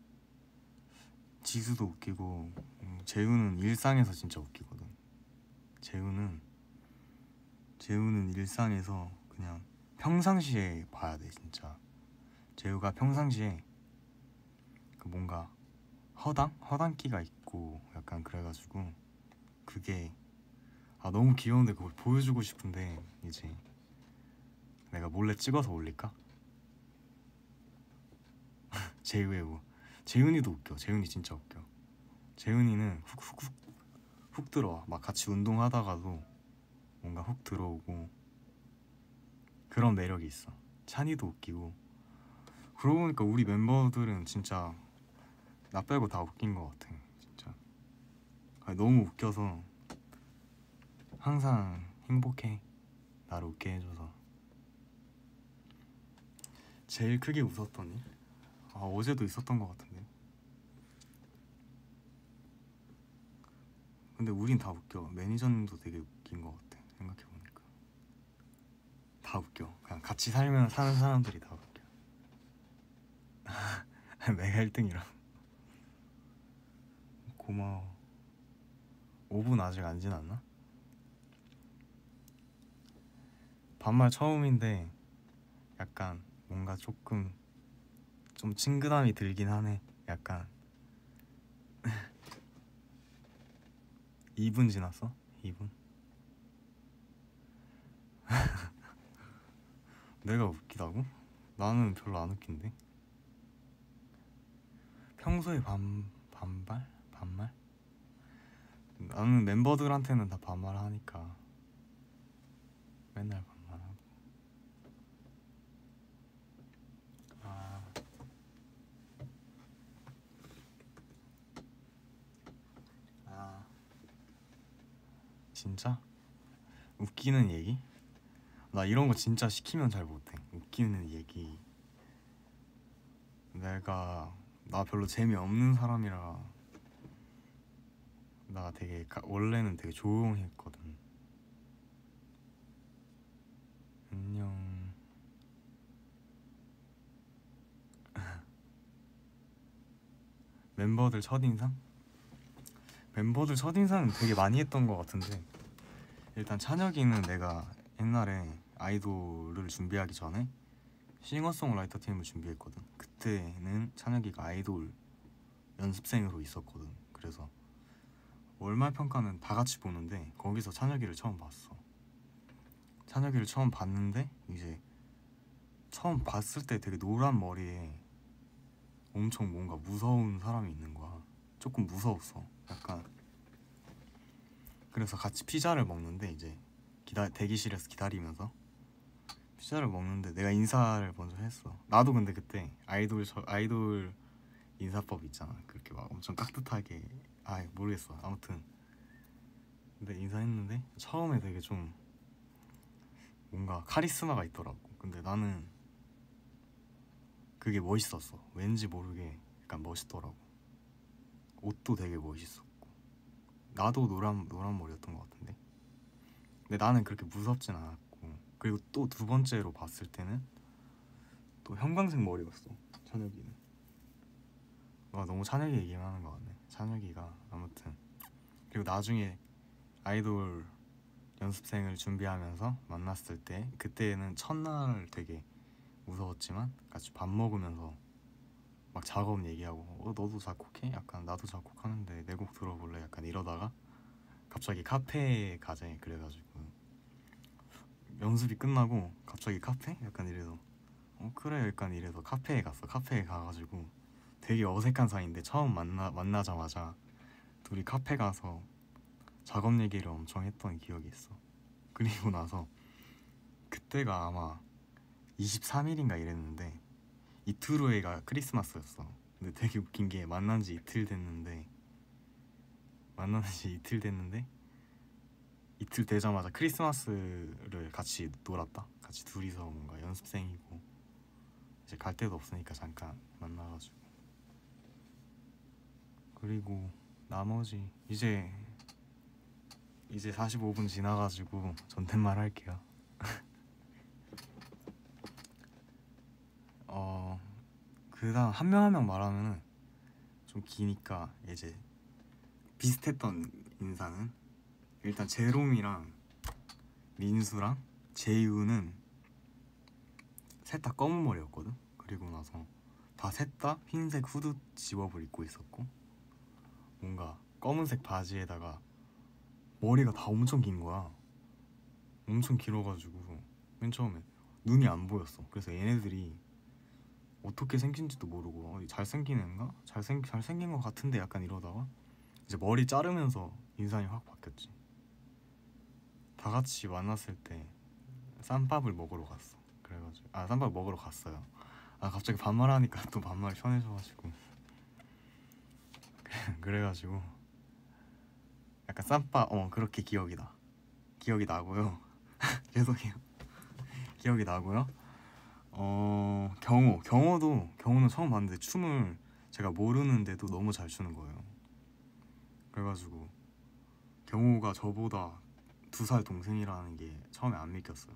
지수도 웃기고, 음, 재우는 일상에서 진짜 웃기거든. 재우는 재우는 일상에서 그냥 평상시에 봐야 돼 진짜. 재우가 평상시에 그 뭔가 허당? 허당기가 있고 약간 그래가지고 그게 아 너무 귀여운데 그걸 보여주고 싶은데 이제 내가 몰래 찍어서 올릴까? 재우의 뭐 재훈이도 웃겨. 재훈이 진짜 웃겨. 재훈이는 훅훅훅 훅 들어와. 막 같이 운동하다가도 뭔가 훅 들어오고 그런 매력이 있어. 찬이도 웃기고. 그러고 보니까 우리 멤버들은 진짜 나 빼고 다 웃긴 것 같아 진짜. 아니, 너무 웃겨서 항상 행복해. 나를 웃게 해줘서. 제일 크게 웃었던 일? 아, 어제도 있었던 것 같은데. 근데 우린 다 웃겨. 매니저님도 되게 웃긴 것 같아 생각해보니까. 다 웃겨. 그냥 같이 살면 사는 사람들이 다 웃겨. 내가 일 등이라 고마워. 오 분 아직 안 지났나? 반말 처음인데 약간 뭔가 조금 좀 친근함이 들긴 하네. 약간 이 분 지났어? 이 분? 내가 웃기다고? 나는 별로 안 웃긴데. 평소에 반, 반발? 반말? 나는 멤버들한테는 다 반말하니까 맨날 반말하고. 아, 아 진짜? 웃기는 얘기? 나 이런 거 진짜 시키면 잘 못해. 웃기는 얘기. 내가 나 별로 재미없는 사람이라. 나 되게 가, 원래는 되게 조용했거든. 안녕. 멤버들 첫인상? 멤버들 첫인상은 되게 많이 했던 것 같은데 일단 찬혁이는 내가 옛날에 아이돌을 준비하기 전에 싱어송라이터 팀을 준비했거든. 그때는 찬혁이가 아이돌 연습생으로 있었거든. 그래서 월말 평가는 다 같이 보는데 거기서 찬혁이를 처음 봤어. 찬혁이를 처음 봤는데 이제 처음 봤을 때 되게 노란 머리에 엄청 뭔가 무서운 사람이 있는 거야. 조금 무서웠어 약간. 그래서 같이 피자를 먹는데 이제 기다, 대기실에서 기다리면서 피자를 먹는데 내가 인사를 먼저 했어. 나도 근데 그때 아이돌 저, 아이돌 인사법 있잖아. 그렇게 막 엄청 깍듯하게. 아 모르겠어 아무튼. 근데 인사했는데 처음에 되게 좀 뭔가 카리스마가 있더라고. 근데 나는 그게 멋있었어. 왠지 모르게 약간 멋있더라고. 옷도 되게 멋있었고 나도 노란, 노란 머리였던 것 같은데. 근데 나는 그렇게 무섭진 않았고. 그리고 또 두 번째로 봤을 때는 또 형광색 머리였어 찬혁이는. 와 너무 찬혁이 얘기만 하는 것 같네. 찬혁이가 아무튼. 그리고 나중에 아이돌 연습생을 준비하면서 만났을 때 그때는 첫날 되게 무서웠지만 같이 밥 먹으면서 막 작업 얘기하고 어 너도 작곡해? 약간 나도 작곡하는데 내 곡 들어볼래? 약간 이러다가 갑자기 카페에 가자 그래가지고 연습이 끝나고 갑자기 카페? 약간 이래서 어 그래 약간 이래서 카페에 갔어. 카페에 가가지고 되게 어색한 사이인데 처음 만나, 만나자마자 둘이 카페 가서 작업 얘기를 엄청 했던 기억이 있어. 그리고 나서 그때가 아마 이십삼 일인가 이랬는데 이틀 후에가 크리스마스였어. 근데 되게 웃긴 게 만난 지 이틀 됐는데 만난 지 이틀 됐는데 이틀 되자마자 크리스마스를 같이 놀았다. 같이 둘이서 뭔가 연습생이고 이제 갈 데도 없으니까 잠깐 만나가지고. 그리고 나머지 이제 이제 사십오 분 지나가지고 존댓말 할게요. 어 그다음 한 명 한 명 말하면은 좀 기니까 이제 비슷했던 인사는 일단 제롬이랑 민수랑 재유는 셋 다 검은 머리였거든. 그리고 나서 다 셋 다 흰색 후드 집업을 입고 있었고 뭔가 검은색 바지에다가 머리가 다 엄청 긴 거야. 엄청 길어가지고 맨 처음에 눈이 안 보였어. 그래서 얘네들이 어떻게 생긴지도 모르고 어, 잘생긴 애인가? 잘생, 잘생긴 것 같은데 약간 이러다가 이제 머리 자르면서 인상이 확 바뀌었지. 다 같이 만났을 때 쌈밥을 먹으러 갔어. 그래가지고 아 쌈밥 먹으러 갔어요. 아 갑자기 반말하니까 또 반말이 편해져가지고 그래가지고 약간 쌈밥 어 그렇게 기억이 나. 기억이 나고요. 죄송해요. 기억이 나고요. 어 경호 경호도 경호는 처음 봤는데 춤을 제가 모르는데도 너무 잘 추는 거예요. 그래가지고 경호가 저보다 두 살 동생이라는 게 처음에 안 믿겼어요.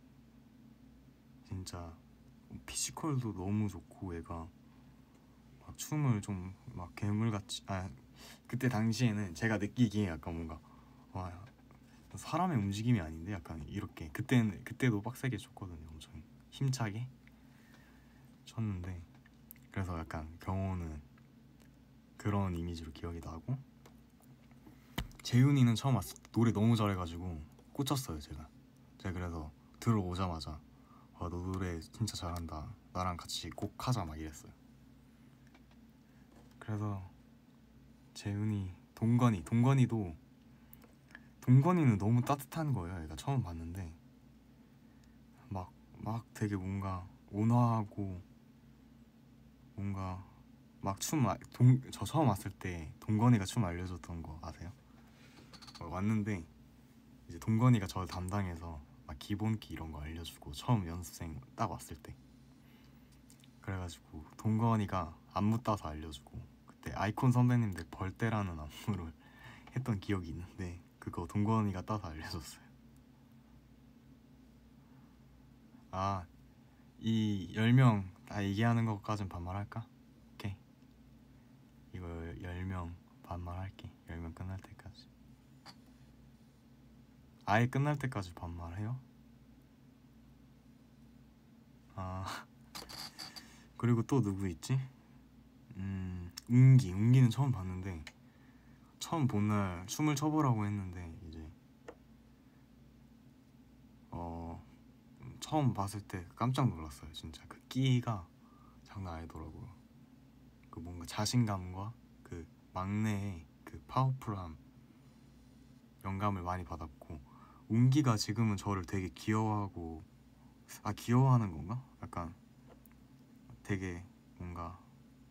진짜 피지컬도 너무 좋고 애가 막 춤을 좀 막 괴물같이 아 그때 당시에는 제가 느끼기에 약간 뭔가 와 사람의 움직임이 아닌데 약간 이렇게 그때는 그때도 빡세게 췄거든요. 엄청 힘차게 쳤는데 그래서 약간 경호는 그런 이미지로 기억이 나고 재윤이는 처음 왔을 때 노래 너무 잘해가지고 꽂혔어요. 제가 제가 그래서 들어오자마자 와 너 노래 진짜 잘한다 나랑 같이 꼭 하자 막 이랬어요. 그래서 재윤이 동건이 동건이도 동건이는 너무 따뜻한 거예요. 얘가 처음 봤는데 막 막 되게 뭔가 온화하고 뭔가 막 춤 동 저 처음 왔을 때 동건이가 춤 알려줬던 거 아세요? 왔는데 이제 동건이가 저 담당해서 막 기본기 이런 거 알려주고 처음 연습생 딱 왔을 때 그래가지고 동건이가 안무 따서 알려주고 그때 아이콘 선배님들 벌떼라는 안무를 했던 기억이 있는데 그거 동건이가 따서 알려줬어요. 아 이 열 명 다 얘기하는 것까진 반말할까? 오케이 이거 열 명 반말할게. 열 명 끝날 때까지 아예 끝날 때까지 반말해요? 아 그리고 또 누구 있지? 음 웅기 웅기는 처음 봤는데 처음 본 날 춤을 춰보라고 했는데 이제 어 처음 봤을 때 깜짝 놀랐어요. 진짜 그 끼가 장난 아니더라고요. 그 뭔가 자신감과 그 막내의 그 파워풀함 영감을 많이 받았고 웅기가 지금은 저를 되게 귀여워하고 아 귀여워하는 건가? 약간 되게 뭔가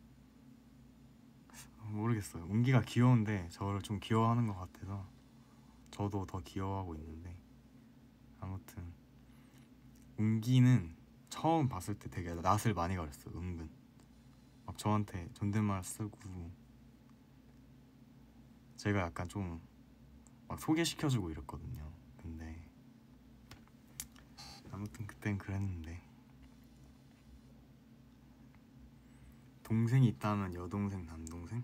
모르겠어요. 웅기가 귀여운데 저를 좀 귀여워하는 것 같아서 저도 더 귀여워하고 있는데 아무튼 웅기는 처음 봤을 때 되게 낯을 많이 가렸어요. 은근 막 저한테 존댓말 쓰고 제가 약간 좀 막 소개시켜주고 이랬거든요. 근데 아무튼 그땐 그랬는데 동생이 있다면 여동생 남동생?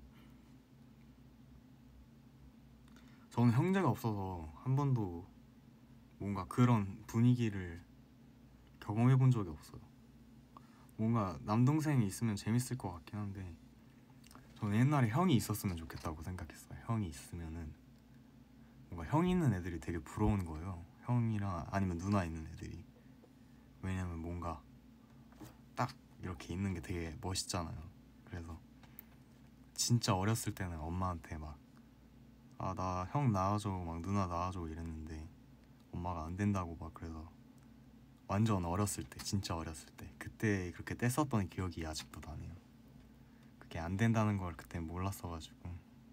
저는 형제가 없어서 한 번도 뭔가 그런 분위기를 경험해본 적이 없어요. 뭔가 남동생이 있으면 재밌을 것 같긴 한데 저는 옛날에 형이 있었으면 좋겠다고 생각했어요. 형이 있으면은 뭔가 형 있는 애들이 되게 부러운 거예요. 형이랑 아니면 누나 있는 애들이. 왜냐면 뭔가 딱 이렇게 있는 게 되게 멋있잖아요. 그래서 진짜 어렸을 때는 엄마한테 막 아 나 형 낳아줘 막 누나 낳아줘 이랬는데 엄마가 안 된다고 막 그래서 완전 어렸을 때, 진짜 어렸을 때 그때 그렇게 뗐었던 기억이 아직도 나네요. 그게 안 된다는 걸 그때 몰랐어가지고.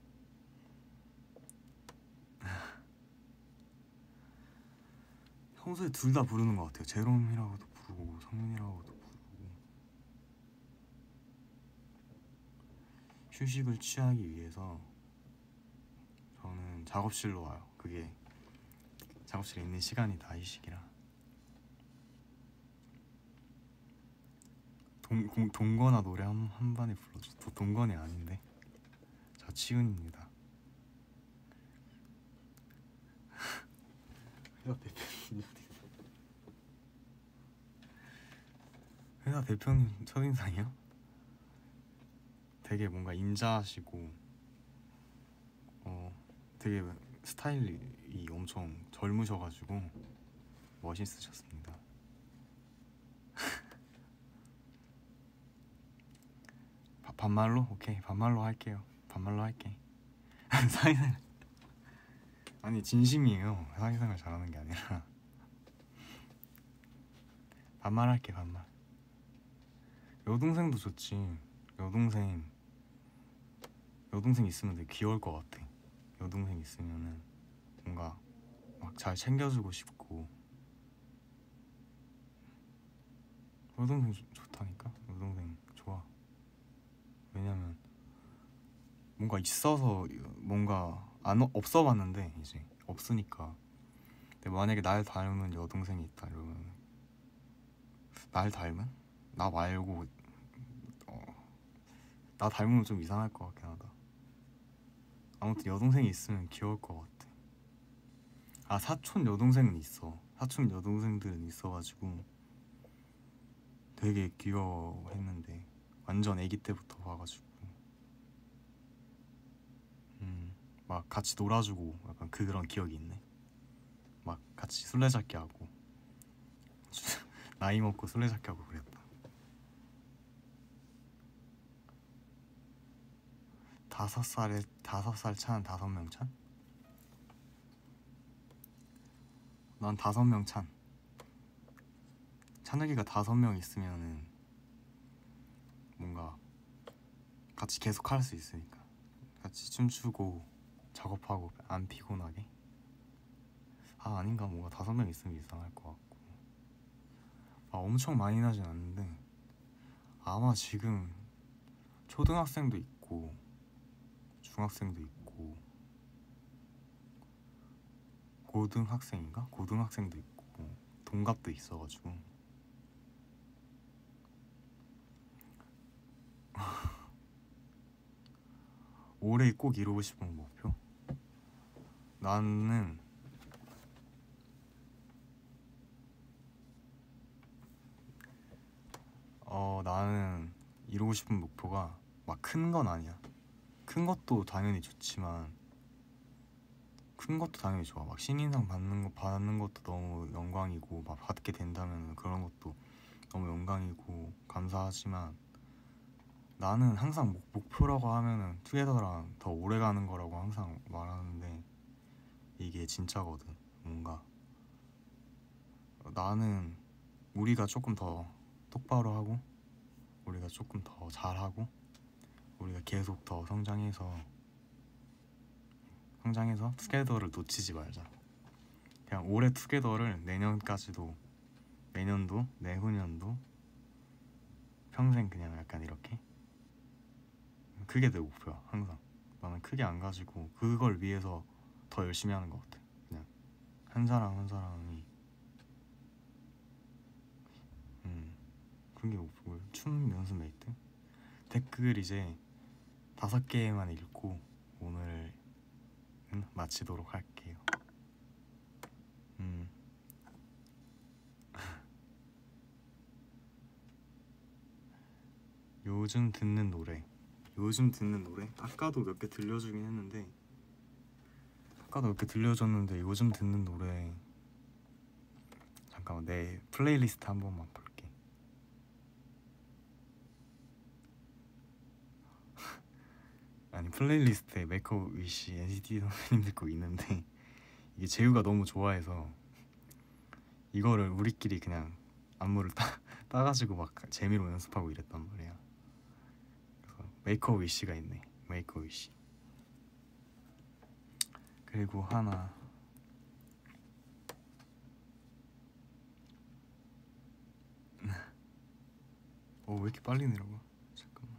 평소에 둘 다 부르는 것 같아요. 제롬이라고도 부르고 성민이라고도 부르고. 휴식을 취하기 위해서 저는 작업실로 와요. 그게 작업실에 있는 시간이다, 이 시기라. 동, 공, 동거나 노래 한, 한 반에 불러줘. 저 동건이 아닌데. 저 치훈입니다. 회사 대표님 회사 대표님 첫인상이요? 되게 뭔가 인자하시고 어 되게 스타일이 엄청 젊으셔가지고 멋있으셨습니다. 바, 반말로? 오케이, 반말로 할게요. 반말로 할게. 사회생 아니 진심이에요. 사회생활 잘하는 게 아니라 반말할게. 반말. 여동생도 좋지. 여동생 여동생 있으면 되게 귀여울 것 같아. 여동생 있으면은 뭔가 막 잘 챙겨주고 싶고. 여동생 좋- 좋다니까? 여동생 좋아. 왜냐면 뭔가 있어서 뭔가 안 없어 봤는데 이제 없으니까. 근데 만약에 날 닮은 여동생이 있다 이러면 날 닮은? 나 말고 어, 나 닮으면 좀 이상할 것 같긴 하다. 아무튼 여동생이 있으면 귀여울 것 같아. 아, 사촌 여동생은 있어. 사촌 여동생들은 있어가지고 되게 귀여워했는데 완전 아기 때부터 봐가지고 음, 막 같이 놀아주고 약간 그런 기억이 있네. 막 같이 술래잡기 하고 나이 먹고 술래잡기 하고 그랬다. 다섯 살에 다섯 살 차는 다섯 명 찬? 난 다섯 명 찬. 찬혁이가 다섯 명 있으면은 뭔가 같이 계속 할 수 있으니까. 같이 춤추고 작업하고 안 피곤하게. 아, 아닌가. 뭔가 다섯 명 있으면 이상할 것 같고. 아, 엄청 많이 나진 않는데 아마 지금 초등학생도 있고 중학생도 있고 고등학생인가? 고등학생도 있고 동갑도 있어가지고 올해 꼭 이루고 싶은 목표? 나는 어 나는 이루고 싶은 목표가 막 큰 건 아니야. 큰 것도 당연히 좋지만 큰 것도 당연히 좋아. 막 신인상 받는 거 받는 것도 너무 영광이고 막 받게 된다면 그런 것도 너무 영광이고 감사하지만 나는 항상 목, 목표라고 하면은 투게더랑 더 오래 가는 거라고 항상 말하는데 이게 진짜거든. 뭔가 나는 우리가 조금 더 똑바로 하고 우리가 조금 더 잘하고 우리가 계속 더 성장해서 성장해서 투게더를 놓치지 말자. 그냥 올해 투게더를 내년까지도 내년도 내후년도 평생 그냥 약간 이렇게 그게 내 목표야. 항상 나는 크게 안 가지고 그걸 위해서 더 열심히 하는 것 같아. 그냥 한 사람 한 사람이 음 그런 게 목표고요. 춤 연습 메이트 댓글 이제 다섯 개만 읽고 오늘은 마치도록 할게요. 음 요즘 듣는 노래 요즘 듣는 노래 아까도 몇 개 들려주긴 했는데 아까도 몇 개 들려줬는데 요즘 듣는 노래 잠깐만 내 플레이리스트 한 번만 볼게. 아니 플레이리스트에 메이크업 위시 엔시티 선배님들 거 있는데 이게 재우가 너무 좋아해서 이거를 우리끼리 그냥 안무를 따, 따가지고 막 재미로 연습하고 이랬단 말이야. 그래서 메이크 어 위시가 있네. 메이크 어 위시. 그리고 하나 어 왜 이렇게 빨리 내려가? 잠깐만.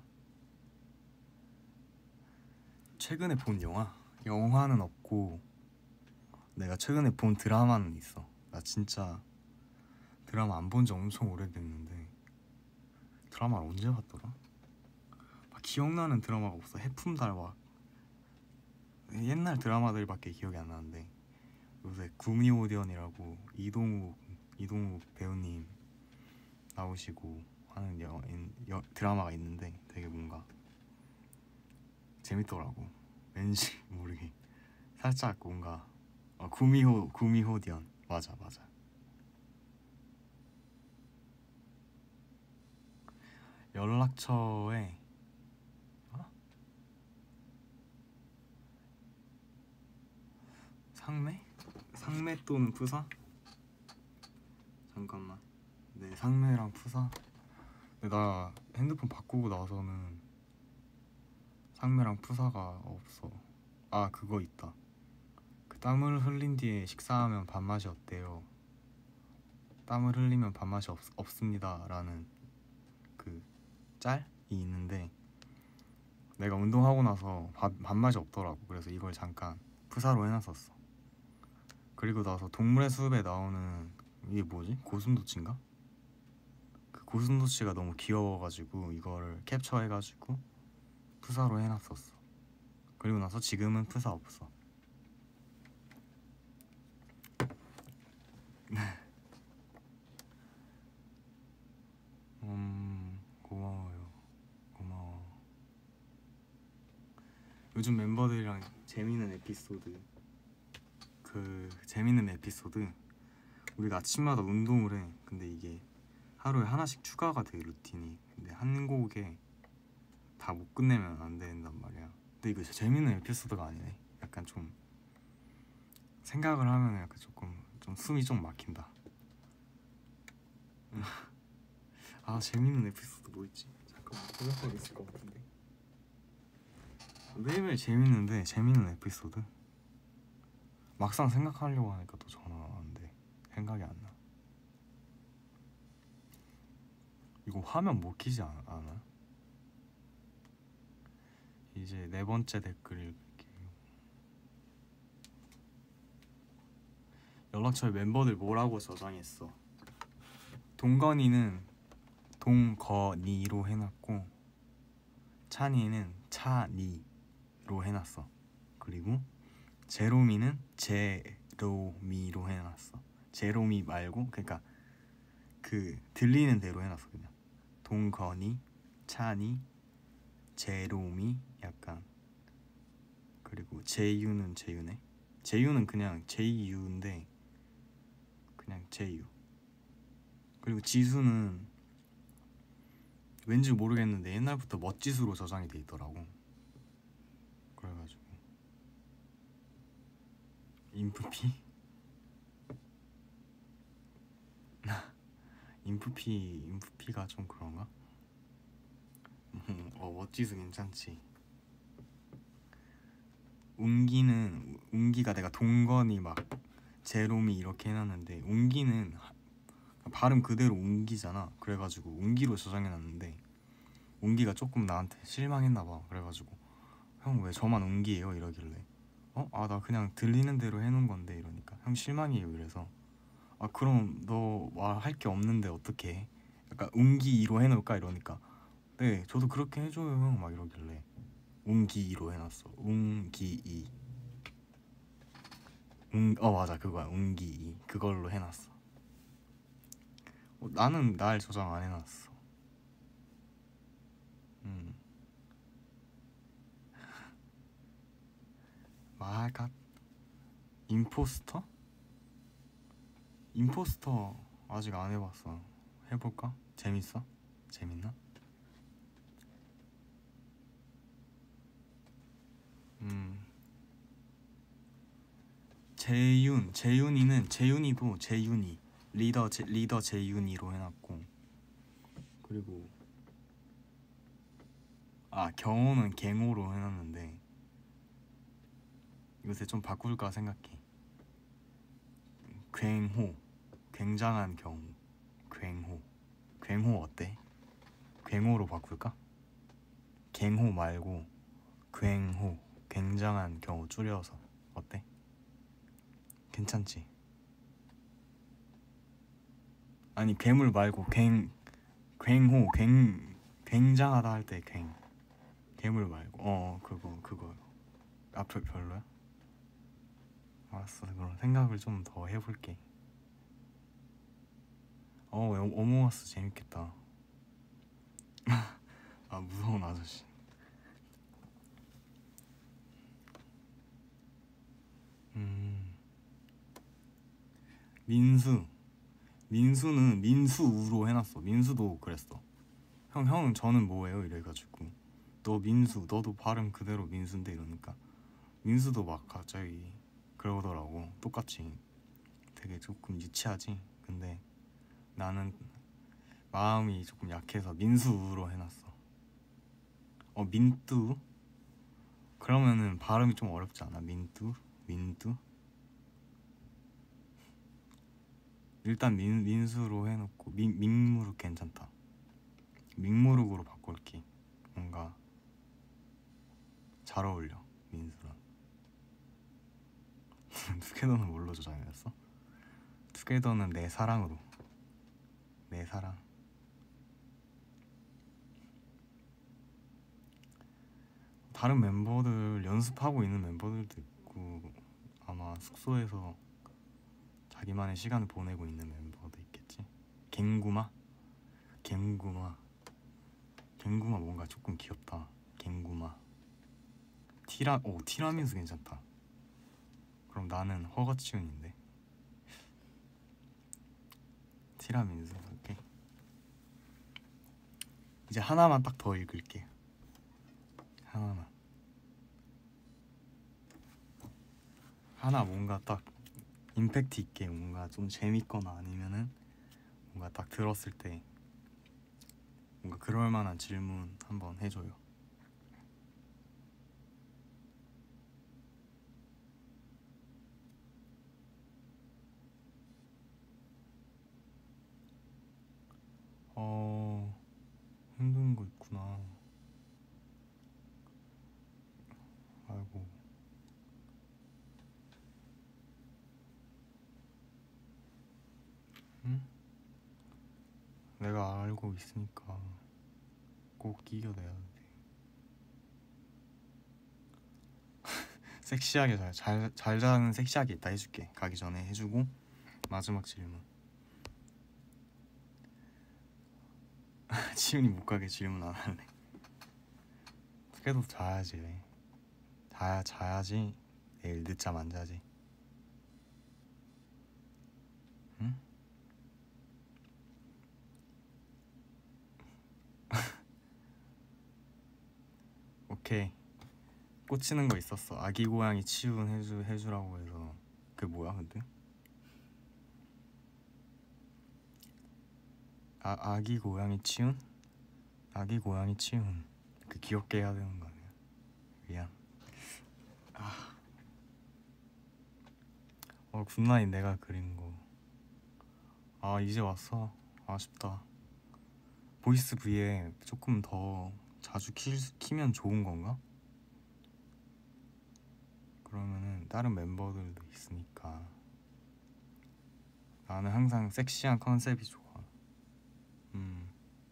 최근에 본 영화? 영화는 없고 내가 최근에 본 드라마는 있어. 나 진짜 드라마 안 본 지 엄청 오래됐는데 드라마를 언제 봤더라? 막 기억나는 드라마가 없어. 해품달막 옛날 드라마들밖에 기억이 안 나는데 요새 구미호련이라고 이동욱 이동욱 배우님 나오시고 하는 여, 여, 드라마가 있는데 되게 뭔가 재밌더라고. 왠지 모르게 살짝 뭔가 어, 구미호 구미호디언 맞아 맞아. 연락처에 어? 상매? 상매 또는 푸사? 잠깐만. 네, 상매랑 푸사. 근데 나 핸드폰 바꾸고 나서는 상매랑 푸사가 없어. 아 그거 있다. 그 땀을 흘린 뒤에 식사하면 밥맛이 어때요? 땀을 흘리면 밥맛이 없, 없습니다 라는 그 짤이 있는데 내가 운동하고 나서 밥, 밥맛이 없더라고. 그래서 이걸 잠깐 푸사로 해놨었어. 그리고 나서 동물의 숲에 나오는 이게 뭐지? 고슴도치인가? 그 고슴도치가 너무 귀여워가지고 이거를 캡처해가지고 푸사로 해놨었어. 그리고 나서 지금은 푸사 없어. 음 고마워요. 고마워. 요즘 멤버들이랑 재밌는 에피소드 그 재밌는 에피소드 우리가 아침마다 운동을 해. 근데 이게 하루에 하나씩 추가가 돼 루틴이. 근데 한 곡에 다 못 끝내면 안 된단 말이야. 근데 이거 재밌는 에피소드가 아니네. 약간 좀 생각을 하면 약간 조금 좀 숨이 좀 막힌다. 아 재밌는 에피소드 뭐 있지? 잠깐만 생각하고 있을 것 같은데. 매일매일 재밌는데 재밌는 에피소드 막상 생각하려고 하니까 또 전화 안 돼. 생각이 안 나. 이거 화면 못 키지 않, 않아? 이제 네 번째 댓글 읽을게요. 연락처에 멤버들 뭐라고 저장했어? 동건이는 동거니로 해놨고 찬이는 차니로 해놨어. 그리고 제로미는 제로미로 해놨어. 제로미 말고 그러니까 그 들리는 대로 해놨어. 그냥 동건이, 찬이, 제로미 약간. 그리고 제유는 제유네. 제유는 그냥 제이유인데 그냥 제유. 그리고 지수는 왠지 모르겠는데 옛날부터 멋지수로 저장이 돼 있더라고. 그래가지고 인프피? 인프피 인프피가 좀 그런가? 어 멋지수 괜찮지. 웅기는 웅기가 내가 동건이 막 제롬이 이렇게 해놨는데 웅기는 발음 그대로 웅기잖아. 그래가지고 웅기로 저장해놨는데 웅기가 조금 나한테 실망했나봐. 그래가지고 형 왜 저만 웅기예요? 이러길래 어? 아 나 그냥 들리는 대로 해놓은 건데 이러니까 형 실망이에요. 이래서 아 그럼 너 말할 게 없는데 어떡해? 약간 웅기이로 해놓을까? 이러니까 네 저도 그렇게 해줘요 형 막 이러길래 웅기이로 해놨어. 웅기이. 웅, 어 맞아 그거야. 웅기이. 그걸로 해놨어. 어, 나는 날 저장 안 해놨어. 음. 마갓 임포스터? 임포스터 아직 안 해봤어. 해볼까? 재밌어? 재밌나? 음. 재윤, 재윤이는 재윤이도 재윤이 리더 제, 리더 재윤이로 해놨고, 그리고 아 경호는 갱호로 해놨는데 요새 좀 바꿀까 생각해. 괭호, 굉장한 경호. 괭호, 괭호 어때? 괭호로 바꿀까? 갱호 말고 괭호, 굉장한 경호 줄여서 어때? 괜찮지? 아니 괴물 말고 괭, 괭호, 괭, 굉장하다 할 때 괭. 괴물 말고 어 그거 그거 앞에 별로야? 알았어, 그럼 생각을 좀 더 해볼게. 어 어몽어스 재밌겠다. 아 무서운 아저씨. 음 민수, 민수는 민수우로 해놨어. 민수도 그랬어. 형, 형은 저는 뭐예요? 이래가지고 너 민수, 너도 발음 그대로 민수인데 이러니까 민수도 막 갑자기 그러더라고. 똑같이. 되게 조금 유치하지? 근데 나는 마음이 조금 약해서 민수우로 해놨어. 어 민뚜? 그러면은 발음이 좀 어렵지 않아? 민뚜? 민뚜? 일단 민, 민수로 해놓고 민, 민무룩 괜찮다. 민무룩으로 바꿀게. 뭔가 잘 어울려 민수랑. 투게더는 뭘로 저장했어? 투게더는 내 사랑으로. 내 사랑. 다른 멤버들 연습하고 있는 멤버들도 있고 아마 숙소에서 자기만의 시간을 보내고 있는 멤버도 있겠지. 갱구마? 갱구마. 갱구마 뭔가 조금 귀엽다. 갱구마. 티라, 오 티라미수 괜찮다. 그럼 나는 허거치훈인데. 티라미수. 오케이. 이제 하나만 딱 더 읽을게. 하나만. 하나 뭔가 딱 임팩트 있게, 뭔가 좀 재밌거나 아니면은 뭔가 딱 들었을 때 뭔가 그럴 만한 질문 한번 해줘요. 어... 힘든 거 있구나. 아이고. 응? 내가 알고 있으니까 꼭 이겨내야 돼. 섹시하게 잘, 잘, 잘 자는 섹시하게 이따 해줄게. 가기 전에 해주고 마지막 질문. 치윤이 못 가게 질문 안 할래. 그래도 자야지. 자야, 자야지. 내일 늦잠 안 자지. 응? 오케이. 꽂히는 거 있었어. 아기 고양이 치운 해주, 해주라고 해서. 그게 뭐야 근데? 아, 아기 고양이 치운? 아기 고양이 치운. 그 귀엽게 해야 되는 거 아니야? 미안. 아. 어 굿나잇 내가 그린 거. 아 이제 왔어. 아쉽다. 보이스 브이에 조금 더 자주 키, 키면 좋은 건가? 그러면은 다른 멤버들도 있으니까. 나는 항상 섹시한 컨셉이 좋아. 음.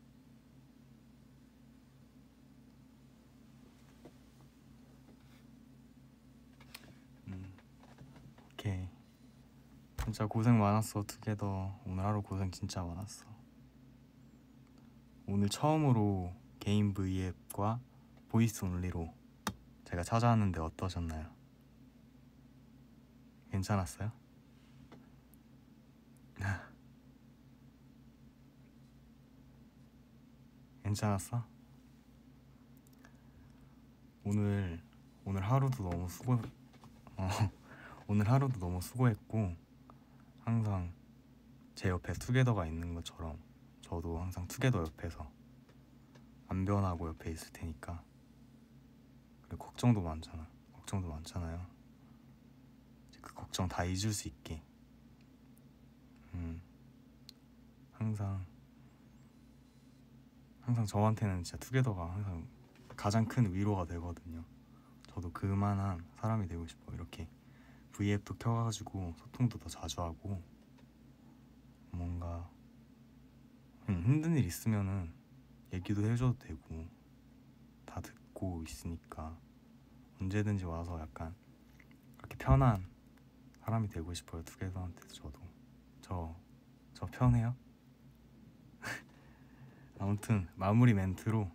음. 오케이. 진짜 고생 많았어 투게더. 오늘 하루 고생 진짜 많았어. 오늘 처음으로 개인 브이앱과 보이스 온리로 제가 찾아왔는데 어떠셨나요? 괜찮았어요? 괜찮았어? 오늘 오늘 하루도 너무 수고 어, 오늘 하루도 너무 수고했고 항상 제 옆에 투게더가 있는 것처럼 저도 항상 투게더 옆에서 안 변하고 옆에 있을 테니까. 그리고 걱정도 많잖아. 걱정도 많잖아요. 그 걱정 다 잊을 수 있게 음, 항상 항상 저한테는 진짜 투게더가 항상 가장 큰 위로가 되거든요. 저도 그만한 사람이 되고 싶어. 이렇게 브이앱도 켜가지고 소통도 더 자주 하고, 뭔가 음, 힘든 일 있으면은 얘기도 해줘도 되고 다 듣고 있으니까 언제든지 와서 약간 그렇게 편한 사람이 되고 싶어요. 투게더한테. 저도 저, 저 편해요? 아무튼 마무리 멘트로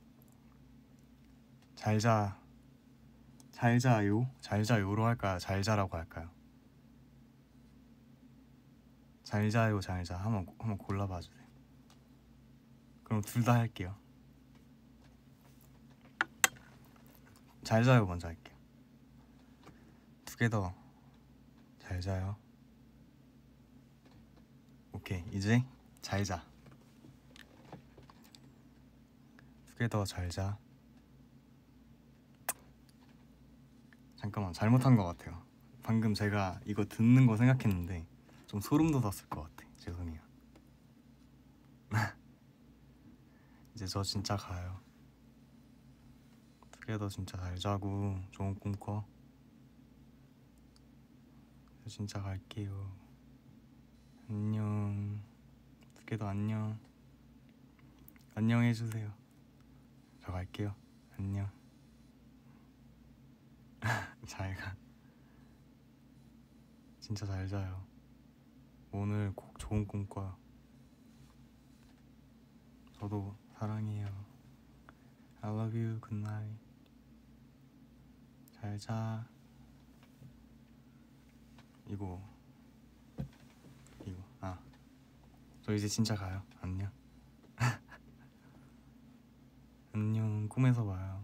잘자 잘자요? 잘자요로 할까요? 잘자라고 할까요? 잘자요 잘자 한번 한번 골라봐 주세요. 그럼 둘 다 할게요. 잘자요 먼저 할게요. 투게더 잘자요. 오케이, 이제 잘자. 투게더 잘자. 잠깐만, 잘못한 것 같아요. 방금 제가 이거 듣는 거 생각했는데 좀 소름 돋았을 것 같아. 죄송해요. 이제 저 진짜 가요. 투게더 진짜 잘 자고 좋은 꿈 꿔. 저 진짜 갈게요. 안녕. 투게더 안녕. 안녕 해주세요. 저 갈게요. 안녕. 잘 가. 진짜 잘 자요. 오늘 꼭 좋은 꿈 꿔요. 저도 사랑해요. I love you. Good night. 잘 자. 이거 이거 아, 저 이제 진짜 가요. 안녕. 안녕. 꿈에서 봐요.